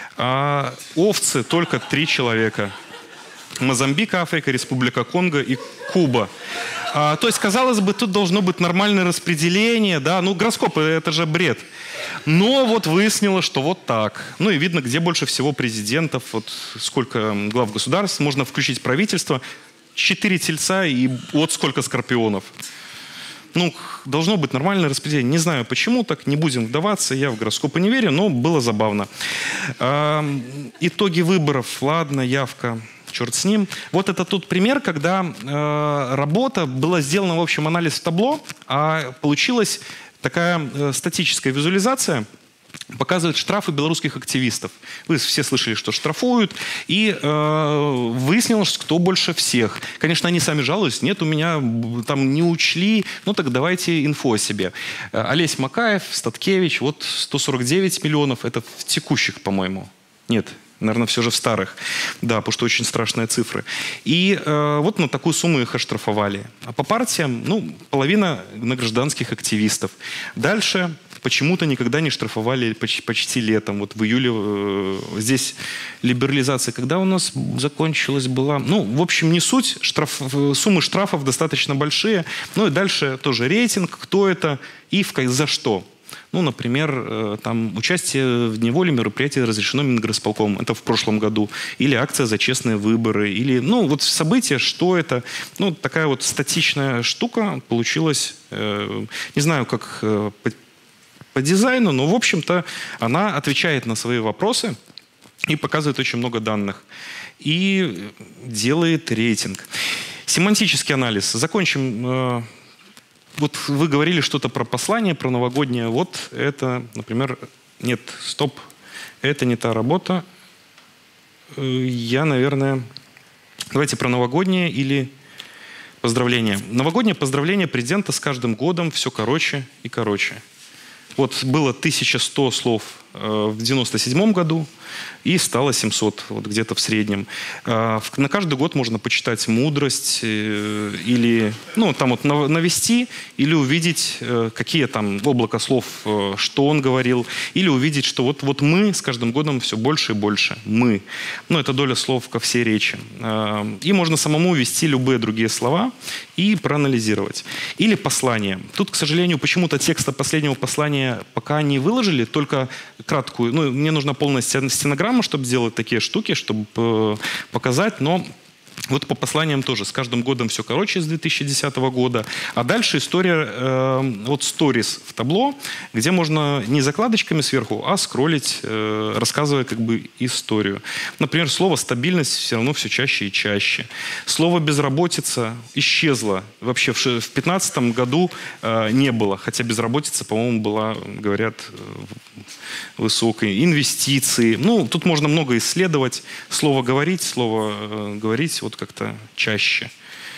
Овцы – только три человека. Мозамбик, Африка, Республика Конго и Куба. А, то есть, казалось бы, тут должно быть нормальное распределение, да, ну, гороскопы – это же бред. Но вот выяснилось, что вот так. Ну и видно, где больше всего президентов, вот сколько глав государств, можно включить правительство, четыре тельца и вот сколько скорпионов. Ну, должно быть нормальное распределение. Не знаю, почему так, не будем вдаваться, я в гороскопы не верю, но было забавно. А, итоги выборов, ладно, явка. Черт с ним. Вот это тот пример, когда э, работа была сделана, в общем, анализ в табло, а получилась такая э, статическая визуализация, показывает штрафы белорусских активистов. Вы все слышали, что штрафуют, и э, выяснилось, кто больше всех. Конечно, они сами жалуются, нет, у меня там не учли, ну так давайте инфу о себе. Олесь Макаев, Статкевич, вот сто сорок девять миллионов, это в текущих, по-моему. Нет, Наверное, все же в старых. Да, потому что очень страшные цифры. И э, вот на такую сумму их оштрафовали. А по партиям, ну, половина на гражданских активистов. Дальше почему-то никогда не штрафовали почти, почти летом. Вот в июле э, здесь либерализация. Когда у нас закончилась была? Ну, в общем, не суть. Штраф, суммы штрафов достаточно большие. Ну и дальше тоже рейтинг, кто это и в, за что. Ну, например, там участие в неволе мероприятия разрешено Мингорисполкомом. Это в прошлом году. Или акция за честные выборы. Или, ну, вот события, что это. Ну, такая вот статичная штука получилась. Э, не знаю, как э, по, по дизайну, но, в общем-то, она отвечает на свои вопросы и показывает очень много данных. И делает рейтинг. Семантический анализ. Закончим... Э, Вот вы говорили что-то про послание, про новогоднее. Вот это, например, нет, стоп, это не та работа. Я, наверное, давайте про новогоднее или поздравление. Новогоднее поздравление президента с каждым годом все короче и короче. Вот было тысяча сто слов в девяносто седьмом году и стало семьсот, вот где-то в среднем. На каждый год можно почитать мудрость или, ну, там вот навести или увидеть, какие там облако слов, что он говорил, или увидеть, что вот, вот мы с каждым годом все больше и больше. Мы. Ну, это доля слов ко всей речи. И можно самому ввести любые другие слова и проанализировать. Или послание. Тут, к сожалению, почему-то текста последнего послания пока не выложили, только краткую. Ну, мне нужна полная стенограмма, чтобы сделать такие штуки, чтобы показать, но вот по посланиям тоже. С каждым годом все короче с две тысячи десятого года. А дальше история, э, вот сторис в табло, где можно не закладочками сверху, а скроллить, э, рассказывая как бы историю. Например, слово «стабильность» все равно все чаще и чаще. Слово «безработица» исчезло. Вообще в две тысячи пятнадцатом году э, не было. Хотя безработица, по-моему, была, говорят, высокой. Инвестиции. Ну, тут можно много исследовать. Слово «говорить», слово э, «говорить» вот как-то чаще.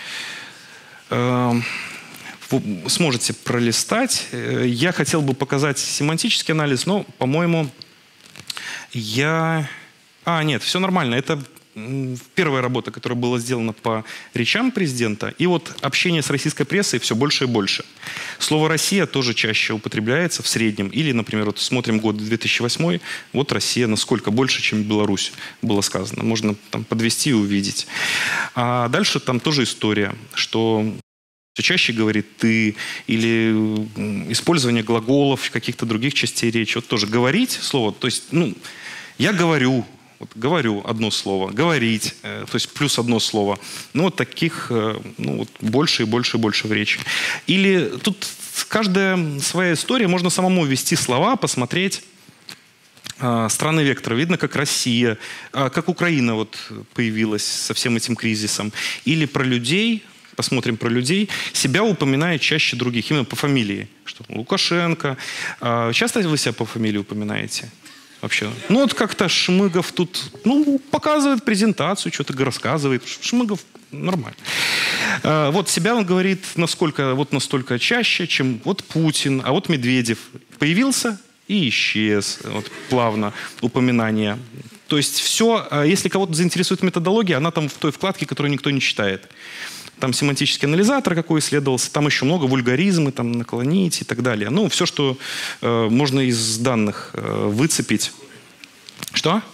Э, вы сможете пролистать. Я хотел бы показать семантический анализ, но, по-моему, я... А, нет, все нормально. Это первая работа, которая была сделана по речам президента. И вот общение с российской прессой все больше и больше. Слово «Россия» тоже чаще употребляется в среднем. Или, например, вот смотрим год две тысячи восьмой, вот Россия насколько больше, чем Беларусь было сказано. Можно там подвести и увидеть. А дальше там тоже история, что все чаще говорит «ты», или использование глаголов, каких-то других частей речи. Вот тоже «говорить» слово, то есть, ну, я говорю, вот, говорю одно слово, говорить, э, то есть плюс одно слово. Ну, вот таких э, ну, вот больше и больше и больше в речи. Или тут каждая своя история, можно самому ввести слова, посмотреть. Э, страны вектора. Видно, как Россия, э, как Украина вот появилась со всем этим кризисом. Или про людей, посмотрим про людей, себя упоминает чаще других, именно по фамилии. Что, Лукашенко. Э, часто вы себя по фамилии упоминаете? Вообще. Ну вот как-то Шмыгов тут, ну, показывает презентацию, что-то рассказывает. Шмыгов нормально. А, вот себя он говорит насколько, вот настолько чаще, чем вот Путин, а вот Медведев появился и исчез. Вот плавно упоминание. То есть все, если кого-то заинтересует методология, она там в той вкладке, которую никто не читает. Там семантический анализатор какой исследовался, там еще много вульгаризмы, там наклонить и так далее. Ну, все, что э, можно из данных э, выцепить. Что?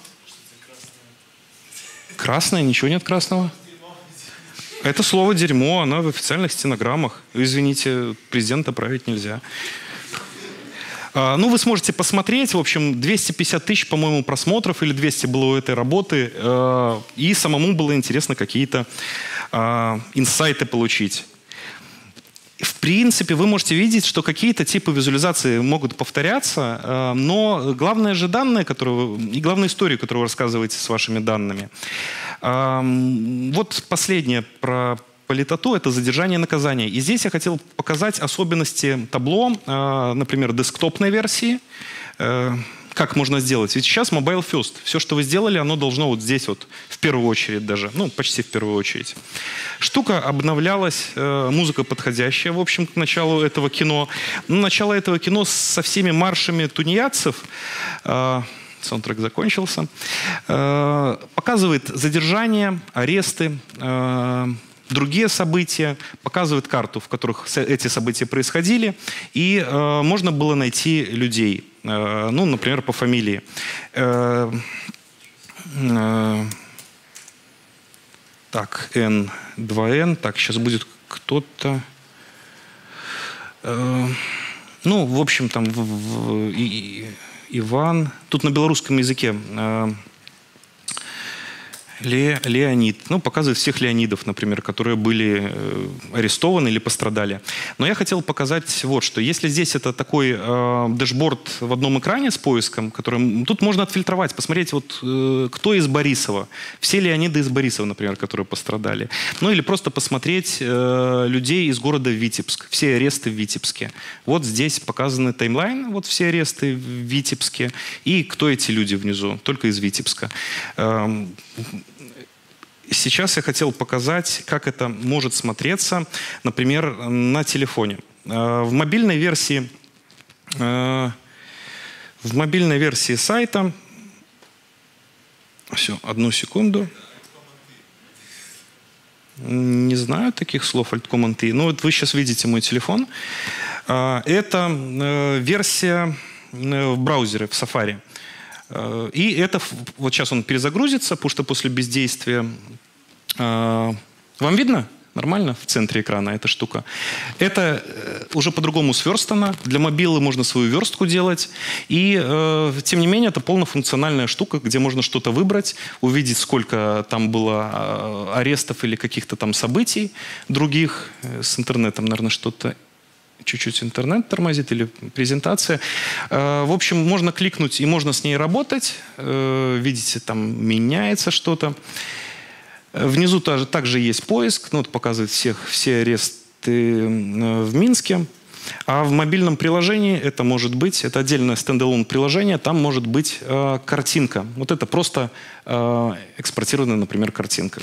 Красное? Ничего нет красного. Это слово «дерьмо», оно в официальных стенограммах. Извините, президента править нельзя. А, ну, вы сможете посмотреть, в общем, двести пятьдесят тысяч, по-моему, просмотров, или двести было у этой работы, э, и самому было интересно какие-то э, инсайты получить. В принципе, вы можете видеть, что какие-то типы визуализации могут повторяться, э, но главное же данные, которые вы, и главная история, которую вы рассказываете с вашими данными. Э, вот последнее про политоту — это задержание наказания. И здесь я хотел показать особенности табло, э, например, десктопной версии. Э, как можно сделать? Ведь сейчас mobile first. Все, что вы сделали, оно должно вот здесь вот в первую очередь даже, ну, почти в первую очередь. Штука обновлялась, э, музыка подходящая, в общем, к началу этого кино. Но начало этого кино со всеми маршами тунеядцев, э, саундтрек закончился. Показывает задержания, аресты, другие события, показывает карту, в которых эти события происходили, и можно было найти людей, ну, например, по фамилии. Так, Н, два Н, так, сейчас будет кто-то... Ну, в общем, там в, в, и, Иван. Тут на белорусском языке э, Ле, Леонид. Ну, показывает всех Леонидов, например, которые были э, арестованы или пострадали. Но я хотел показать вот что. Если здесь это такой э, дэшборд в одном экране с поиском, который, тут можно отфильтровать, посмотреть, вот, э, кто из Борисова. Все Леониды из Борисова, например, которые пострадали. Ну, или просто посмотреть э, людей из города Витебск. Все аресты в Витебске. Вот здесь показаны таймлайн, вот все аресты в Витебске. И кто эти люди внизу, только из Витебска. Э, Сейчас я хотел показать, как это может смотреться, например, на телефоне. В мобильной версии, в мобильной версии сайта, все, одну секунду. Не знаю таких слов, Alt-Command-I. Ну вот вы сейчас видите мой телефон. Это версия в браузере, в Safari. И это, вот сейчас он перезагрузится, потому что после бездействия... Вам видно? Нормально? В центре экрана эта штука. Это уже по-другому сверстано. Для мобилы можно свою верстку делать. И, тем не менее, это полнофункциональная штука, где можно что-то выбрать, увидеть, сколько там было арестов или каких-то там событий других. С интернетом, наверное, что-то... Чуть-чуть интернет тормозит или презентация. В общем, можно кликнуть и можно с ней работать. Видите, там меняется что-то. Внизу также, также есть поиск. Ну, вот показывает всех, все аресты в Минске. А в мобильном приложении это может быть, это отдельное стендалон приложение, там может быть э, картинка. Вот это просто э, экспортированная, например, картинка.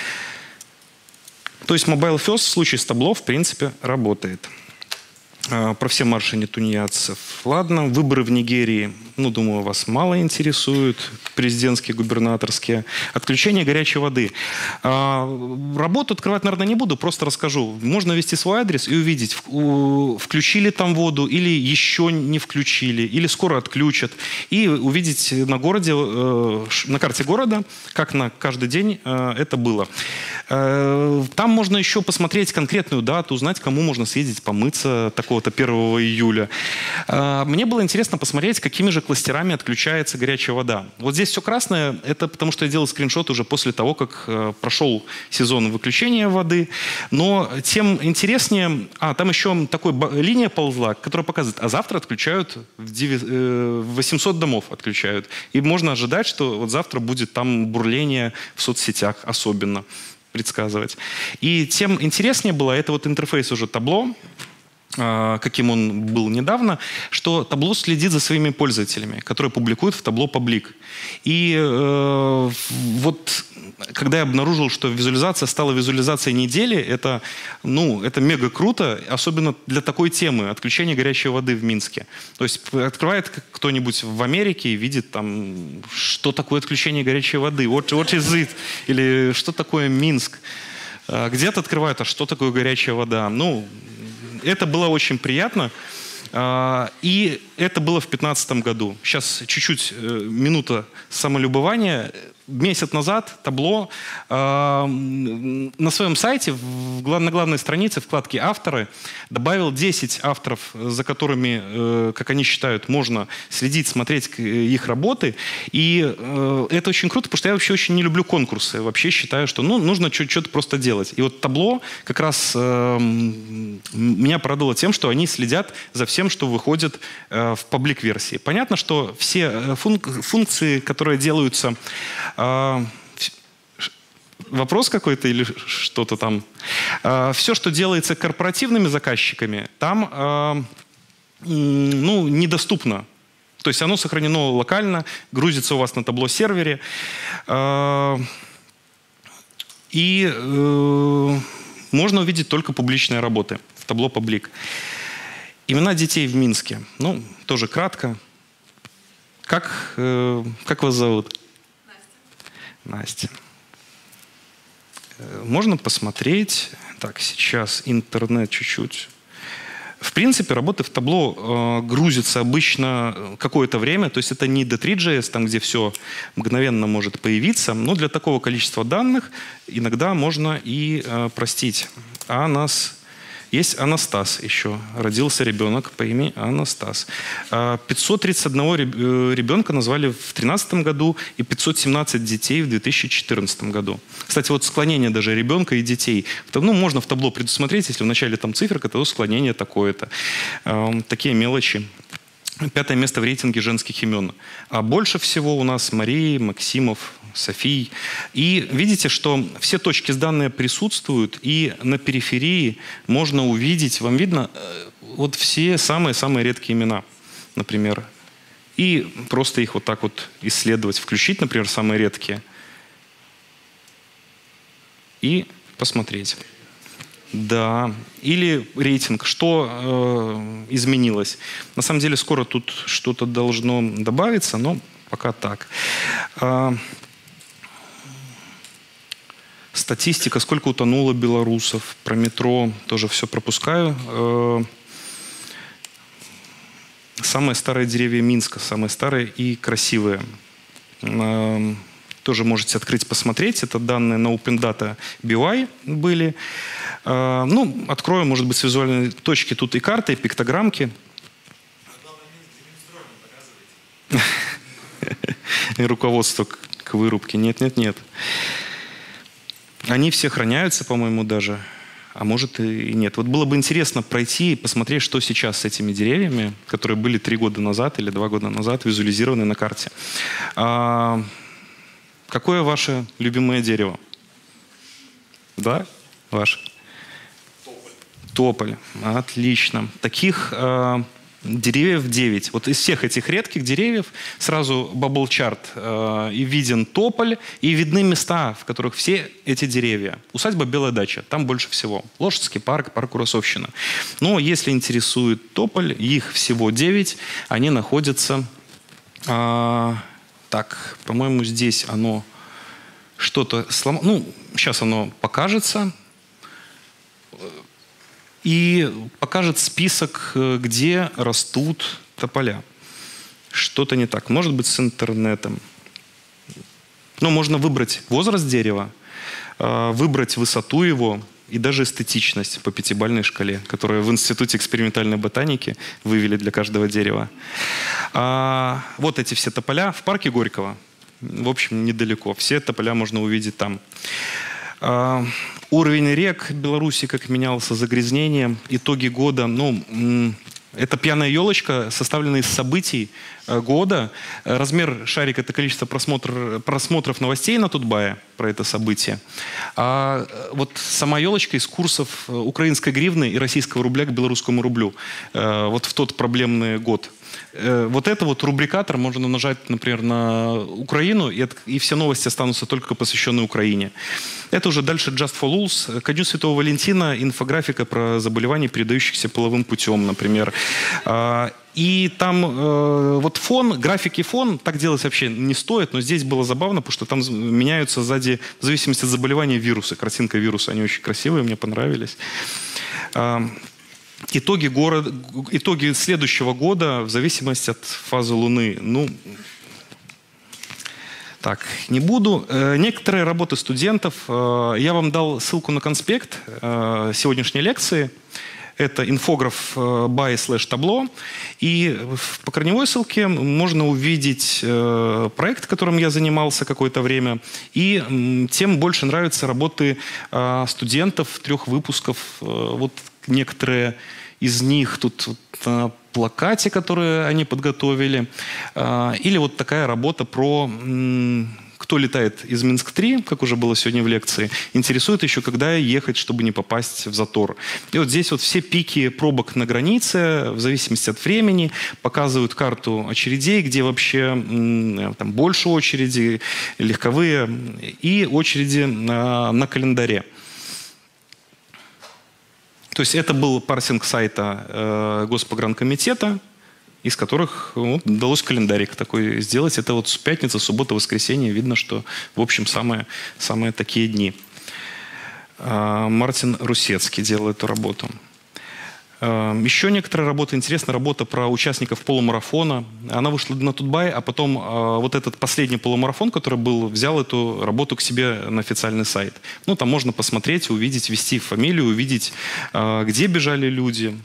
То есть Mobile First в случае с табло в принципе работает. Про все марши нетунеядцев. Ладно, выборы в Нигерии, ну, думаю, вас мало интересуют, президентские, губернаторские. Отключение горячей воды. Работу открывать, наверное, не буду, просто расскажу. Можно ввести свой адрес и увидеть, включили там воду или еще не включили, или скоро отключат. И увидеть на городе, на карте города, как на каждый день это было. Там можно еще посмотреть конкретную дату, узнать, кому можно съездить помыться такого-то первого июля. Мне было интересно посмотреть, какими же кластерами отключается горячая вода. Вот здесь все красное, это потому что я делал скриншот уже после того, как прошел сезон выключения воды. Но тем интереснее... А, там еще такой линия ползла, которая показывает, а завтра отключают в восемьсот домов отключают. И можно ожидать, что вот завтра будет там бурление в соцсетях особенно. Предсказывать. И тем интереснее было, это вот интерфейс уже табло, каким он был недавно, что табло следит за своими пользователями, которые публикуют в табло паблик. И э, вот когда я обнаружил, что визуализация стала визуализацией недели, это, ну, это мега круто, особенно для такой темы отключения горячей воды в Минске. То есть открывает кто-нибудь в Америке и видит там, что такое отключение горячей воды, what, what is it? Или что такое Минск? Где-то открывают, а что такое горячая вода? Ну, это было очень приятно. И это было в две тысячи пятнадцатом году. Сейчас чуть-чуть минута самолюбования. Месяц назад табло э, на своем сайте, в, на главной странице, вкладке «Авторы» добавил десять авторов, за которыми, э, как они считают, можно следить, смотреть их работы. И э, это очень круто, потому что я вообще очень не люблю конкурсы. Вообще считаю, что ну, нужно что-то просто делать. И вот табло как раз э, меня порадовало тем, что они следят за всем, что выходит э, в паблик-версии. Понятно, что все функ- функции, которые делаются... А, вопрос какой-то или что-то там. А, все, что делается корпоративными заказчиками, там а, ну, недоступно. То есть оно сохранено локально, грузится у вас на табло-сервере. А, и а, можно увидеть только публичные работы в табло паблик. Имена детей в Минске. Ну, тоже кратко. Как, э, как вас зовут? Настя. Настя. Можно посмотреть. Так, сейчас интернет чуть-чуть. В принципе, работы в табло э, грузятся обычно какое-то время, то есть это не ди три джей эс, там, где все мгновенно может появиться, но для такого количества данных иногда можно и э, простить. А нас... Есть Анастас еще. Родился ребенок по имени Анастас. пятьсот тридцать один ребенка назвали в две тысячи тринадцатом году и пятьсот семнадцать детей в две тысячи четырнадцатом году. Кстати, вот склонение даже ребенка и детей. Ну, можно в табло предусмотреть, если в начале там циферка, то склонение такое-то. Такие мелочи. Пятое место в рейтинге женских имен. А больше всего у нас Марии, Максимов, Софий. И видите, что все точки с данные присутствуют, и на периферии можно увидеть, вам видно, вот все самые-самые редкие имена, например. И просто их вот так вот исследовать, включить, например, самые редкие, и посмотреть. Да, или рейтинг, что э, изменилось. На самом деле скоро тут что-то должно добавиться, но пока так. А, статистика, сколько утонуло белорусов, про метро тоже все пропускаю. Э, самые старые деревья Минска, самые старые и красивые. Э, тоже можете открыть, посмотреть. Это данные на Open Data би уай были. Uh, ну, открою, может быть, с визуальной точки тут и карты, и пиктограммки. И руководство к вырубке. Нет, нет, нет. Они все храняются, по-моему, даже. А может и нет. Вот было бы интересно пройти и посмотреть, что сейчас с этими деревьями, которые были три года назад или два года назад визуализированы на карте. Uh, какое ваше любимое дерево? Да? Ваше? Тополь. Отлично. Таких э, деревьев девять. Вот из всех этих редких деревьев сразу бабл-чарт. Э, и виден тополь, и видны места, в которых все эти деревья. Усадьба Белая дача. Там больше всего. Лошадский парк, парк Уросовщина. Но если интересует тополь, их всего девять. Они находятся... Э, так, по-моему, здесь оно что-то сломалось. Ну, сейчас оно покажется. И покажет список, где растут тополя. Что-то не так. Может быть, с интернетом. Но можно выбрать возраст дерева, выбрать высоту его и даже эстетичность по пятибалльной шкале, которую в Институте экспериментальной ботаники вывели для каждого дерева. Вот эти все тополя в парке Горького. В общем, недалеко. Все тополя можно увидеть там. Уровень рек Беларуси, как менялся, загрязнение, итоги года. Ну, это пьяная елочка, составленная из событий года. Размер шарика — это количество просмотр, просмотров новостей на Тутбае про это событие. А вот сама елочка из курсов украинской гривны и российского рубля к белорусскому рублю. Вот в тот проблемный год. Вот это вот рубрикатор можно нажать, например, на Украину, и, это, и все новости останутся только посвященные Украине. Это уже дальше Just for Lulz. Ко Дню Святого Валентина инфографика про заболевания, передающихся половым путем, например. И там э, вот фон, график и фон, так делать вообще не стоит, но здесь было забавно, потому что там меняются сзади, в зависимости от заболевания, вирусы. Картинка вируса, они очень красивые, мне понравились. Итоги, город, итоги следующего года в зависимости от фазы Луны. Ну, так, не буду. Э, некоторые работы студентов. Э, я вам дал ссылку на конспект э, сегодняшней лекции. Это инфограф э, бай слэш табло. И по корневой ссылке можно увидеть э, проект, которым я занимался какое-то время. И э, тем больше нравятся работы э, студентов трех выпусков. Э, вот некоторые из них тут вот на плакате, которые они подготовили. Или вот такая работа про кто летает из Минск три, как уже было сегодня в лекции. Интересует еще, когда ехать, чтобы не попасть в затор. И вот здесь вот все пики пробок на границе, в зависимости от времени, показывают карту очередей, где вообще там больше очереди, легковые, и очереди на, на календаре. То есть это был парсинг сайта э, Госпогранкомитета. из которых вот, удалось календарик такой сделать. Это вот пятница, суббота, воскресенье. Видно, что, в общем, самые, самые такие дни. Мартин Русецкий делал эту работу. Еще некоторая работа, интересная работа про участников полумарафона. Она вышла на Тутбай, а потом вот этот последний полумарафон, который был, взял эту работу к себе на официальный сайт. Ну, там можно посмотреть, увидеть, ввести фамилию, увидеть, где бежали люди.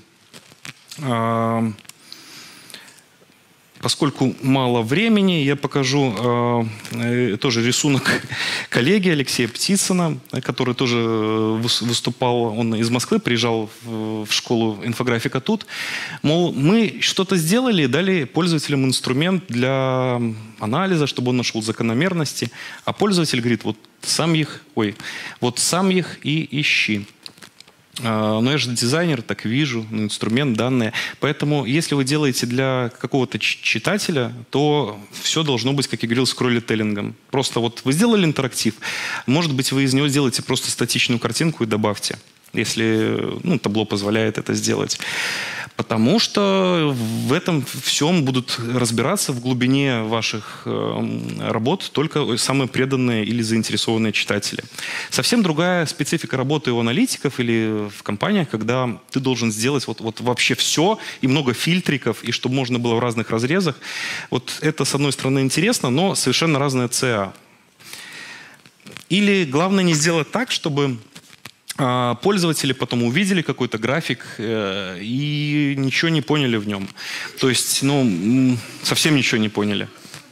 Поскольку мало времени, я покажу э, тоже рисунок коллеги Алексея Птицына, который тоже выступал, он из Москвы, приезжал в, в школу инфографика тут. Мол, мы что-то сделали, дали пользователям инструмент для анализа, чтобы он нашел закономерности, а пользователь говорит, вот сам их, ой, вот сам их и ищи. Но я же дизайнер, так вижу, инструмент, данные. Поэтому, если вы делаете для какого-то читателя, то все должно быть, как я говорил, с кролителлингом. Просто вот вы сделали интерактив, может быть, вы из него сделаете просто статичную картинку и добавьте, если ну, табло позволяет это сделать. Потому что в этом всем будут разбираться в глубине ваших э, работ только самые преданные или заинтересованные читатели. Совсем другая специфика работы у аналитиков или в компаниях, когда ты должен сделать вот, вот вообще все, и много фильтриков, и чтобы можно было в разных разрезах. Вот это, с одной стороны, интересно, но совершенно разная ЦА. Или главное не сделать так, чтобы пользователи потом увидели какой-то график э, и ничего не поняли в нем. То есть, ну, совсем ничего не поняли.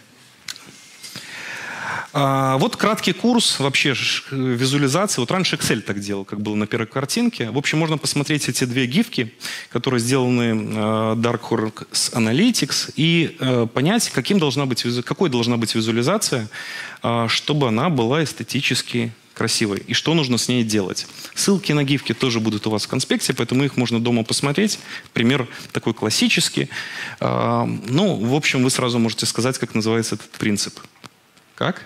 А, вот краткий курс вообще визуализации. Вот раньше Excel так делал, как было на первой картинке. В общем, можно посмотреть эти две гифки, которые сделаны э, Dark Horse Analytics, и э, понять, каким должна быть, какой должна быть визуализация, э, чтобы она была эстетически красивой, и что нужно с ней делать. Ссылки на гифки тоже будут у вас в конспекте, поэтому их можно дома посмотреть. Пример такой классический. Ну, в общем, вы сразу можете сказать, как называется этот принцип. Как?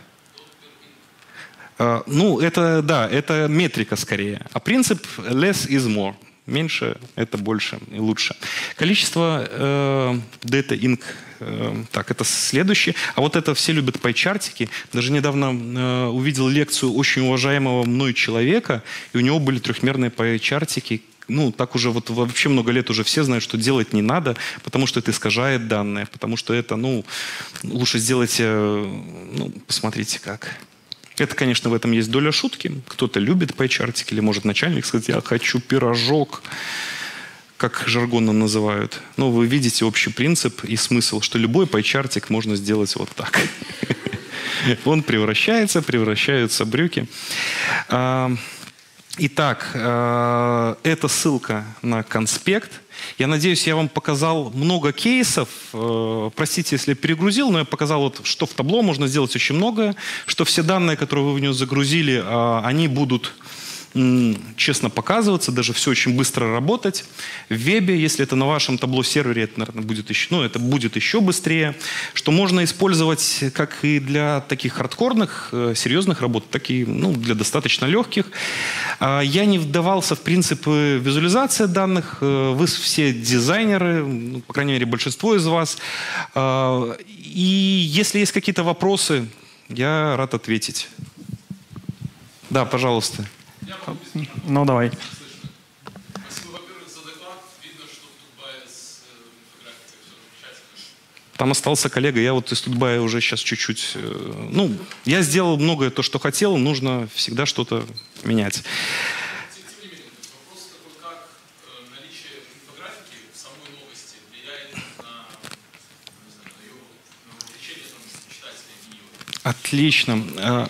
Ну, это, да, это метрика скорее. А принцип less is more. Меньше – это больше и лучше. Количество э, Data Inc. Э, так, это следующее. А вот это все любят пайчартики. Даже недавно э, увидел лекцию очень уважаемого мной человека, и у него были трехмерные пайчартики. Ну, так уже вот вообще много лет уже все знают, что делать не надо, потому что это искажает данные, потому что это, ну, лучше сделать, э, ну, посмотрите как. Это, конечно, в этом есть доля шутки. Кто-то любит пайчартик, или может начальник сказать, я хочу пирожок, как жаргонно называют. Но вы видите общий принцип и смысл, что любой пайчартик можно сделать вот так. Он превращается, превращаются брюки. Итак, это ссылка на конспект. Я надеюсь, я вам показал много кейсов. Простите, если перегрузил, но я показал, вот, что в табло можно сделать очень многое, что все данные, которые вы в него загрузили, они будут честно показываться, даже все очень быстро работать. В вебе, если это на вашем табло-сервере, это, наверное, будет еще, ну, это будет еще быстрее. Что можно использовать как и для таких хардкорных, серьезных работ, так и ну, для достаточно легких. Я не вдавался в принципы визуализации данных. Вы все дизайнеры, ну, по крайней мере, большинство из вас. И если есть какие-то вопросы, я рад ответить. Да, пожалуйста. Ну, давай. Спасибо, во-первых, за доклад. Видно, что в Тутбае с инфографикой все замечательно. Там остался коллега, я вот из Тутбая уже сейчас чуть-чуть... Ну, я сделал многое то, что хотел, нужно всегда что-то менять. Тем не менее, вопрос такой, как наличие инфографики в самой новости влияет на, не знаю, на ее на вовлечение читателей в нее? Отлично.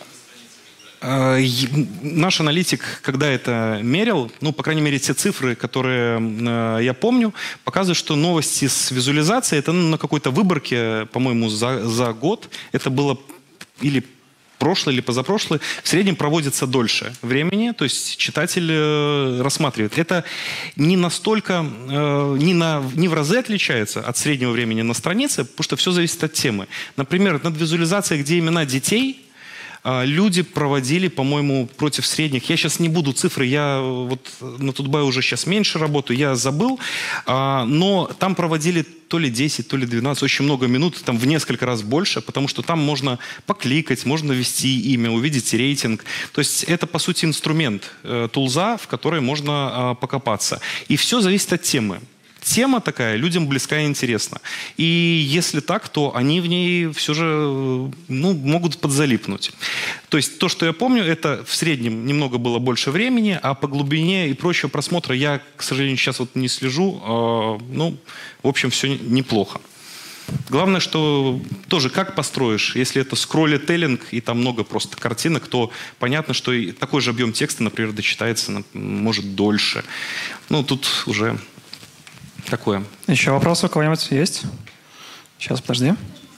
Наш аналитик, когда это мерил, ну, по крайней мере, те цифры, которые э, я помню, показывают, что новости с визуализацией, это ну, на какой-то выборке, по-моему, за, за год, это было или прошлое, или позапрошлое, в среднем проводится дольше времени, то есть читатель э, рассматривает. Это не настолько, э, не, на, не в разы отличается от среднего времени на странице, потому что все зависит от темы. Например, над визуализацией, где имена детей, Люди проводили, по-моему, против средних. Я сейчас не буду цифры, я вот на Тутбай уже сейчас меньше работаю, я забыл. Но там проводили то ли десять, то ли двенадцать, очень много минут, там в несколько раз больше, потому что там можно покликать, можно ввести имя, увидеть рейтинг. То есть это, по сути, инструмент тулза, в который можно покопаться. И все зависит от темы. Тема такая людям близка и интересна. И если так, то они в ней все же ну, могут подзалипнуть. То есть то, что я помню, это в среднем немного было больше времени, а по глубине и прочего просмотра я, к сожалению, сейчас вот не слежу. Э, ну, в общем, все неплохо. Главное, что тоже как построишь. Если это скроллителлинг и там много просто картинок, то понятно, что и такой же объем текста, например, дочитается, может, дольше. Ну, тут уже... Такое. Еще вопросы у кого-нибудь есть? Сейчас, подожди.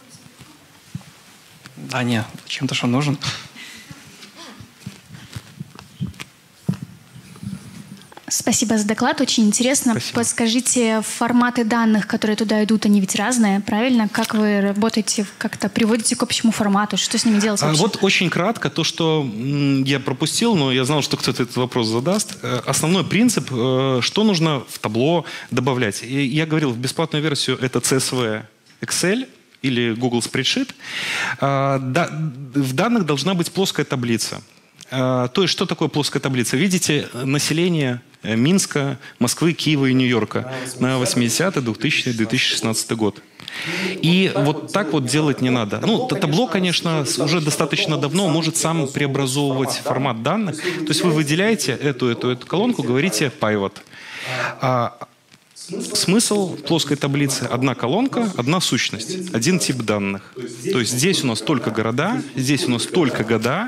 Да нет, чем-то что нужен. Спасибо за доклад, очень интересно. Спасибо. Подскажите, форматы данных, которые туда идут, они ведь разные, правильно? Как вы работаете, как-то приводите к общему формату? Что с ними делать вообще? А вот очень кратко, то, что м, я пропустил, но я знал, что кто-то этот вопрос задаст. Э, Основной принцип, э, что нужно в табло добавлять. И я говорил, в бесплатную версию это си эс ви, Excel или Google Spreadsheet. А, да, в данных должна быть плоская таблица. А, то есть, что такое плоская таблица? Видите население Минска, Москвы, Киева и Нью-Йорка на восьмидесятый, двухтысячный, две тысячи шестнадцатый год. И вот так вот делать не надо. Ну, табло, конечно, уже достаточно давно может сам преобразовывать формат данных. То есть вы выделяете эту, эту, эту колонку, говорите pivot. А смысл плоской таблицы – одна колонка, одна сущность, один тип данных. То есть здесь у нас только города, здесь у нас только года,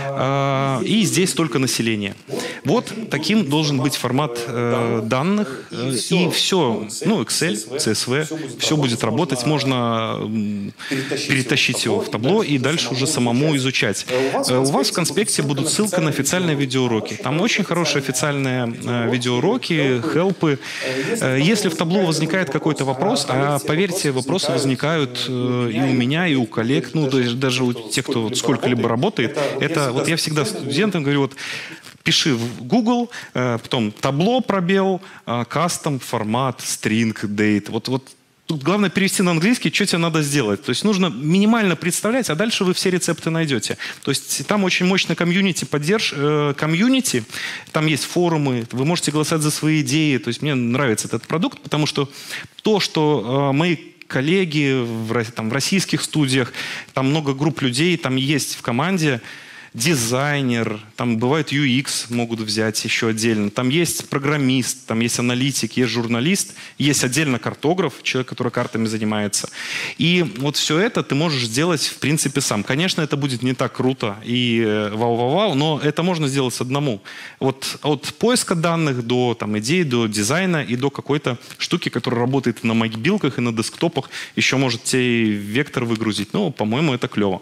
и здесь только население. Вот таким должен быть формат э, данных, э, и все, ну, Excel, си эс ви, все будет работать, можно перетащить его в табло и дальше уже самому изучать. Э, у вас в конспекте будут ссылки на официальные видеоуроки. Там очень хорошие официальные э, видеоуроки, хелпы. Э, если в табло возникает какой-то вопрос, а поверьте, вопросы возникают э, и у меня, и у коллег, ну, даже у тех, кто вот сколько-либо работает, это вот я всегда студентам говорю, вот пиши в Google, э, потом табло, пробел, э, кастом, формат, string, date. Вот, вот тут главное перевести на английский, что тебе надо сделать. То есть нужно минимально представлять, а дальше вы все рецепты найдете. То есть там очень мощно комьюнити, поддерж... э, комьюнити, там есть форумы, вы можете голосовать за свои идеи. То есть мне нравится этот продукт, потому что то, что э, мои коллеги в, там, в российских студиях, там много групп людей, там есть в команде, дизайнер, там бывает ю экс могут взять еще отдельно. Там есть программист, там есть аналитик, есть журналист, есть отдельно картограф, человек, который картами занимается. И вот все это ты можешь сделать в принципе сам. Конечно, это будет не так круто и вау-вау-вау, но это можно сделать одному. Вот от поиска данных до там, идей, до дизайна и до какой-то штуки, которая работает на мобилках и на десктопах, еще может тебе вектор выгрузить. Ну, по-моему, это клево.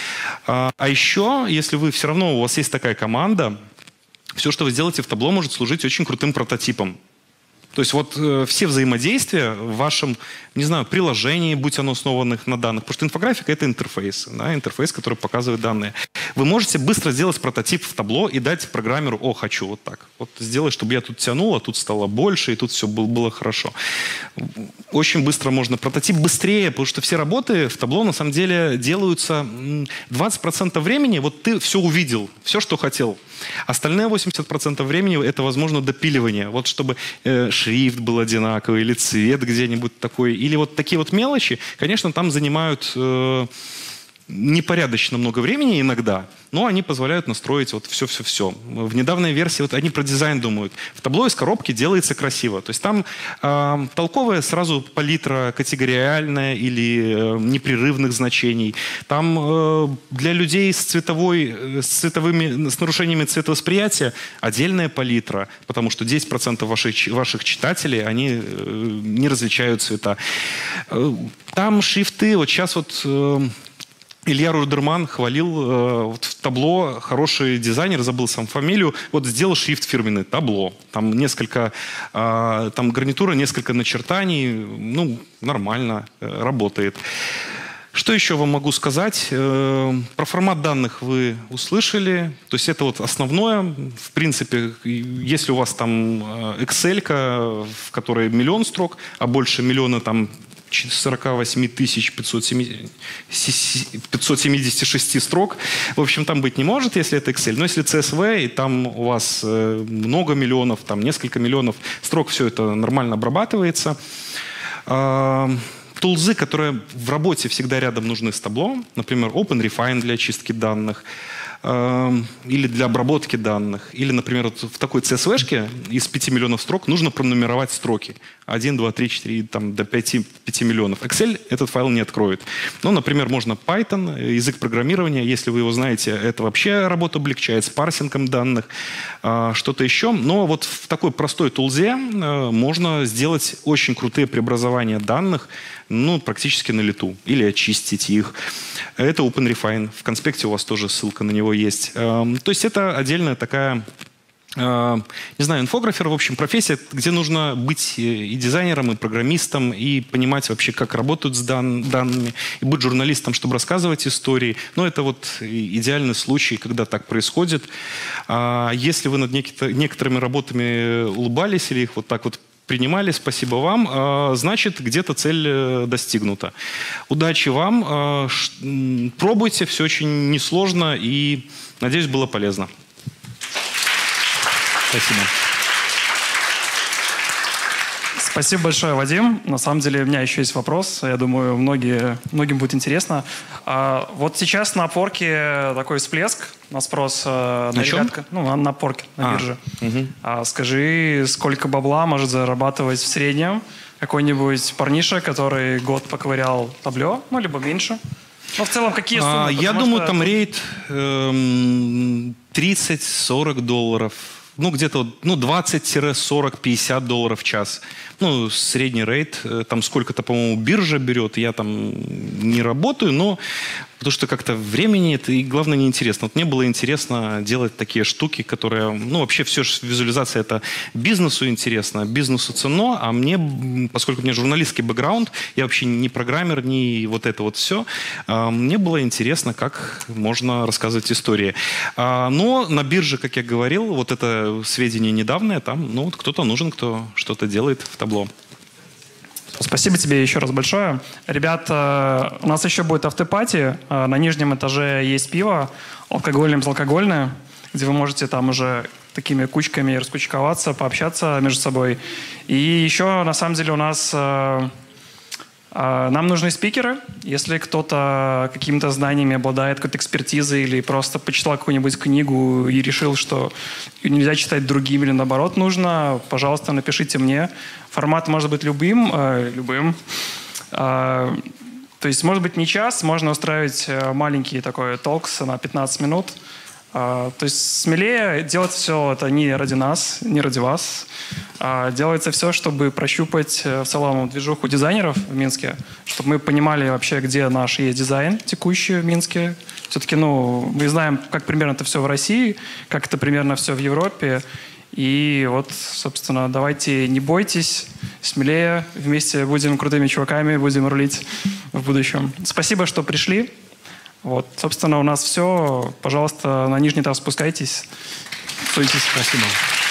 А, а еще, если вы все равно, у вас есть такая команда, все, что вы сделаете в табло, может служить очень крутым прототипом. То есть вот э, все взаимодействия в вашем, не знаю, приложении, будь оно основанных на данных, потому что инфографика — это интерфейс, да, интерфейс, который показывает данные. Вы можете быстро сделать прототип в табло и дать программеру: о, хочу вот так. Вот сделай, чтобы я тут тянул, а тут стало больше, и тут все было, было хорошо. Очень быстро можно. Прототип быстрее, потому что все работы в табло на самом деле делаются двадцать процентов времени, вот ты все увидел, все, что хотел. Остальные восемьдесят процентов времени — это, возможно, допиливание. Вот чтобы э, шрифт был одинаковый, или цвет где-нибудь такой, или вот такие вот мелочи, конечно, там занимают э, непорядочно много времени иногда, но они позволяют настроить вот все-все-все. В недавней версии вот они про дизайн думают. В табло из коробки делается красиво. То есть там э, толковая сразу палитра категориальная или э, непрерывных значений. Там э, для людей с цветовой, с цветовыми, с нарушениями цветовосприятия отдельная палитра, потому что десять процентов ваших, ваших читателей, они э, не различают цвета. Э, там шрифты, вот сейчас вот... Э, Илья Рудерман хвалил э, вот в табло, хороший дизайнер, забыл сам фамилию, вот сделал шрифт фирменный, табло. Там несколько, э, там гарнитура, несколько начертаний, ну, нормально э, работает. Что еще вам могу сказать? Про формат данных вы услышали. То есть это вот основное. В принципе, если у вас там Excel, в которой миллион строк, а больше миллиона там сорок восемь тысяч пятьсот семьдесят шесть строк. В общем, там быть не может, если это Excel. Но если си эс ви, и там у вас много миллионов, там несколько миллионов строк, все это нормально обрабатывается. Тулзы, которые в работе всегда рядом нужны с табло, например, OpenRefine для очистки данных, э, или для обработки данных, или, например, вот в такой си эс ви-шке из пяти миллионов строк нужно пронумеровать строки. один, два, три, четыре, там, до пяти миллионов. Excel этот файл не откроет. Ну, например, можно Python, язык программирования, если вы его знаете, это вообще работу облегчает с парсингом данных, э, что-то еще. Но вот в такой простой тулзе э, можно сделать очень крутые преобразования данных, ну, практически на лету, или очистить их. Это OpenRefine. В конспекте у вас тоже ссылка на него есть. То есть это отдельная такая, не знаю, инфографер, в общем, профессия, где нужно быть и дизайнером, и программистом, и понимать вообще, как работают с дан данными, и быть журналистом, чтобы рассказывать истории. Но это вот идеальный случай, когда так происходит. Если вы над некоторыми работами улыбались или их вот так вот принимали, спасибо вам. Значит, где-то цель достигнута. Удачи вам. Пробуйте, все очень несложно и, надеюсь, было полезно. Спасибо. Спасибо большое, Вадим. На самом деле у меня еще есть вопрос. Я думаю, многие, многим будет интересно. А, вот сейчас на Upwork такой всплеск на спрос. На, на ребятка, ну, на, на Upwork, на а, бирже. Угу. А, скажи, сколько бабла может зарабатывать в среднем какой-нибудь парниша, который год поковырял табло, ну, либо меньше? Ну, в целом, какие суммы? А, я думаю, что... там рейд эм, тридцать-сорок долларов. Ну, где-то ну, двадцать-сорок-пятьдесят долларов в час. Ну, средний рейт. Там сколько-то, по-моему, биржа берет. Я там не работаю, но потому что как-то времени это и, главное, неинтересно. Вот мне было интересно делать такие штуки, которые... Ну, вообще все же визуализация это бизнесу интересно, бизнесу ценно, а мне, поскольку у меня журналистский бэкграунд, я вообще не программер, не вот это вот все, мне было интересно, как можно рассказывать истории. Но на бирже, как я говорил, вот это сведения недавние, там, ну, вот кто-то нужен, кто что-то делает в табло. Спасибо тебе еще раз большое. Ребята, у нас еще будет автопати. На нижнем этаже есть пиво, алкогольное, безалкогольное, где вы можете там уже такими кучками раскучковаться, пообщаться между собой. И еще, на самом деле, у нас... Нам нужны спикеры. Если кто-то какими-то знаниями обладает, какой-то экспертизой или просто почитал какую-нибудь книгу и решил, что нельзя читать другим или наоборот нужно, пожалуйста, напишите мне. Формат может быть любым. Э, любым. Э, то есть, может быть, не час, можно устраивать маленький такой толкс на пятнадцать минут. Uh, то есть смелее делать все это не ради нас, не ради вас. Uh, делается все, чтобы прощупать в целом движуху дизайнеров в Минске, чтобы мы понимали вообще, где наш есть дизайн текущий в Минске. Все-таки, ну, мы знаем, как примерно это все в России, как это примерно все в Европе. И вот, собственно, давайте не бойтесь, смелее, вместе будем крутыми чуваками, будем рулить в будущем. Спасибо, что пришли. Вот, собственно, у нас все. Пожалуйста, на нижний этаж спускайтесь. Суйтесь. Спасибо.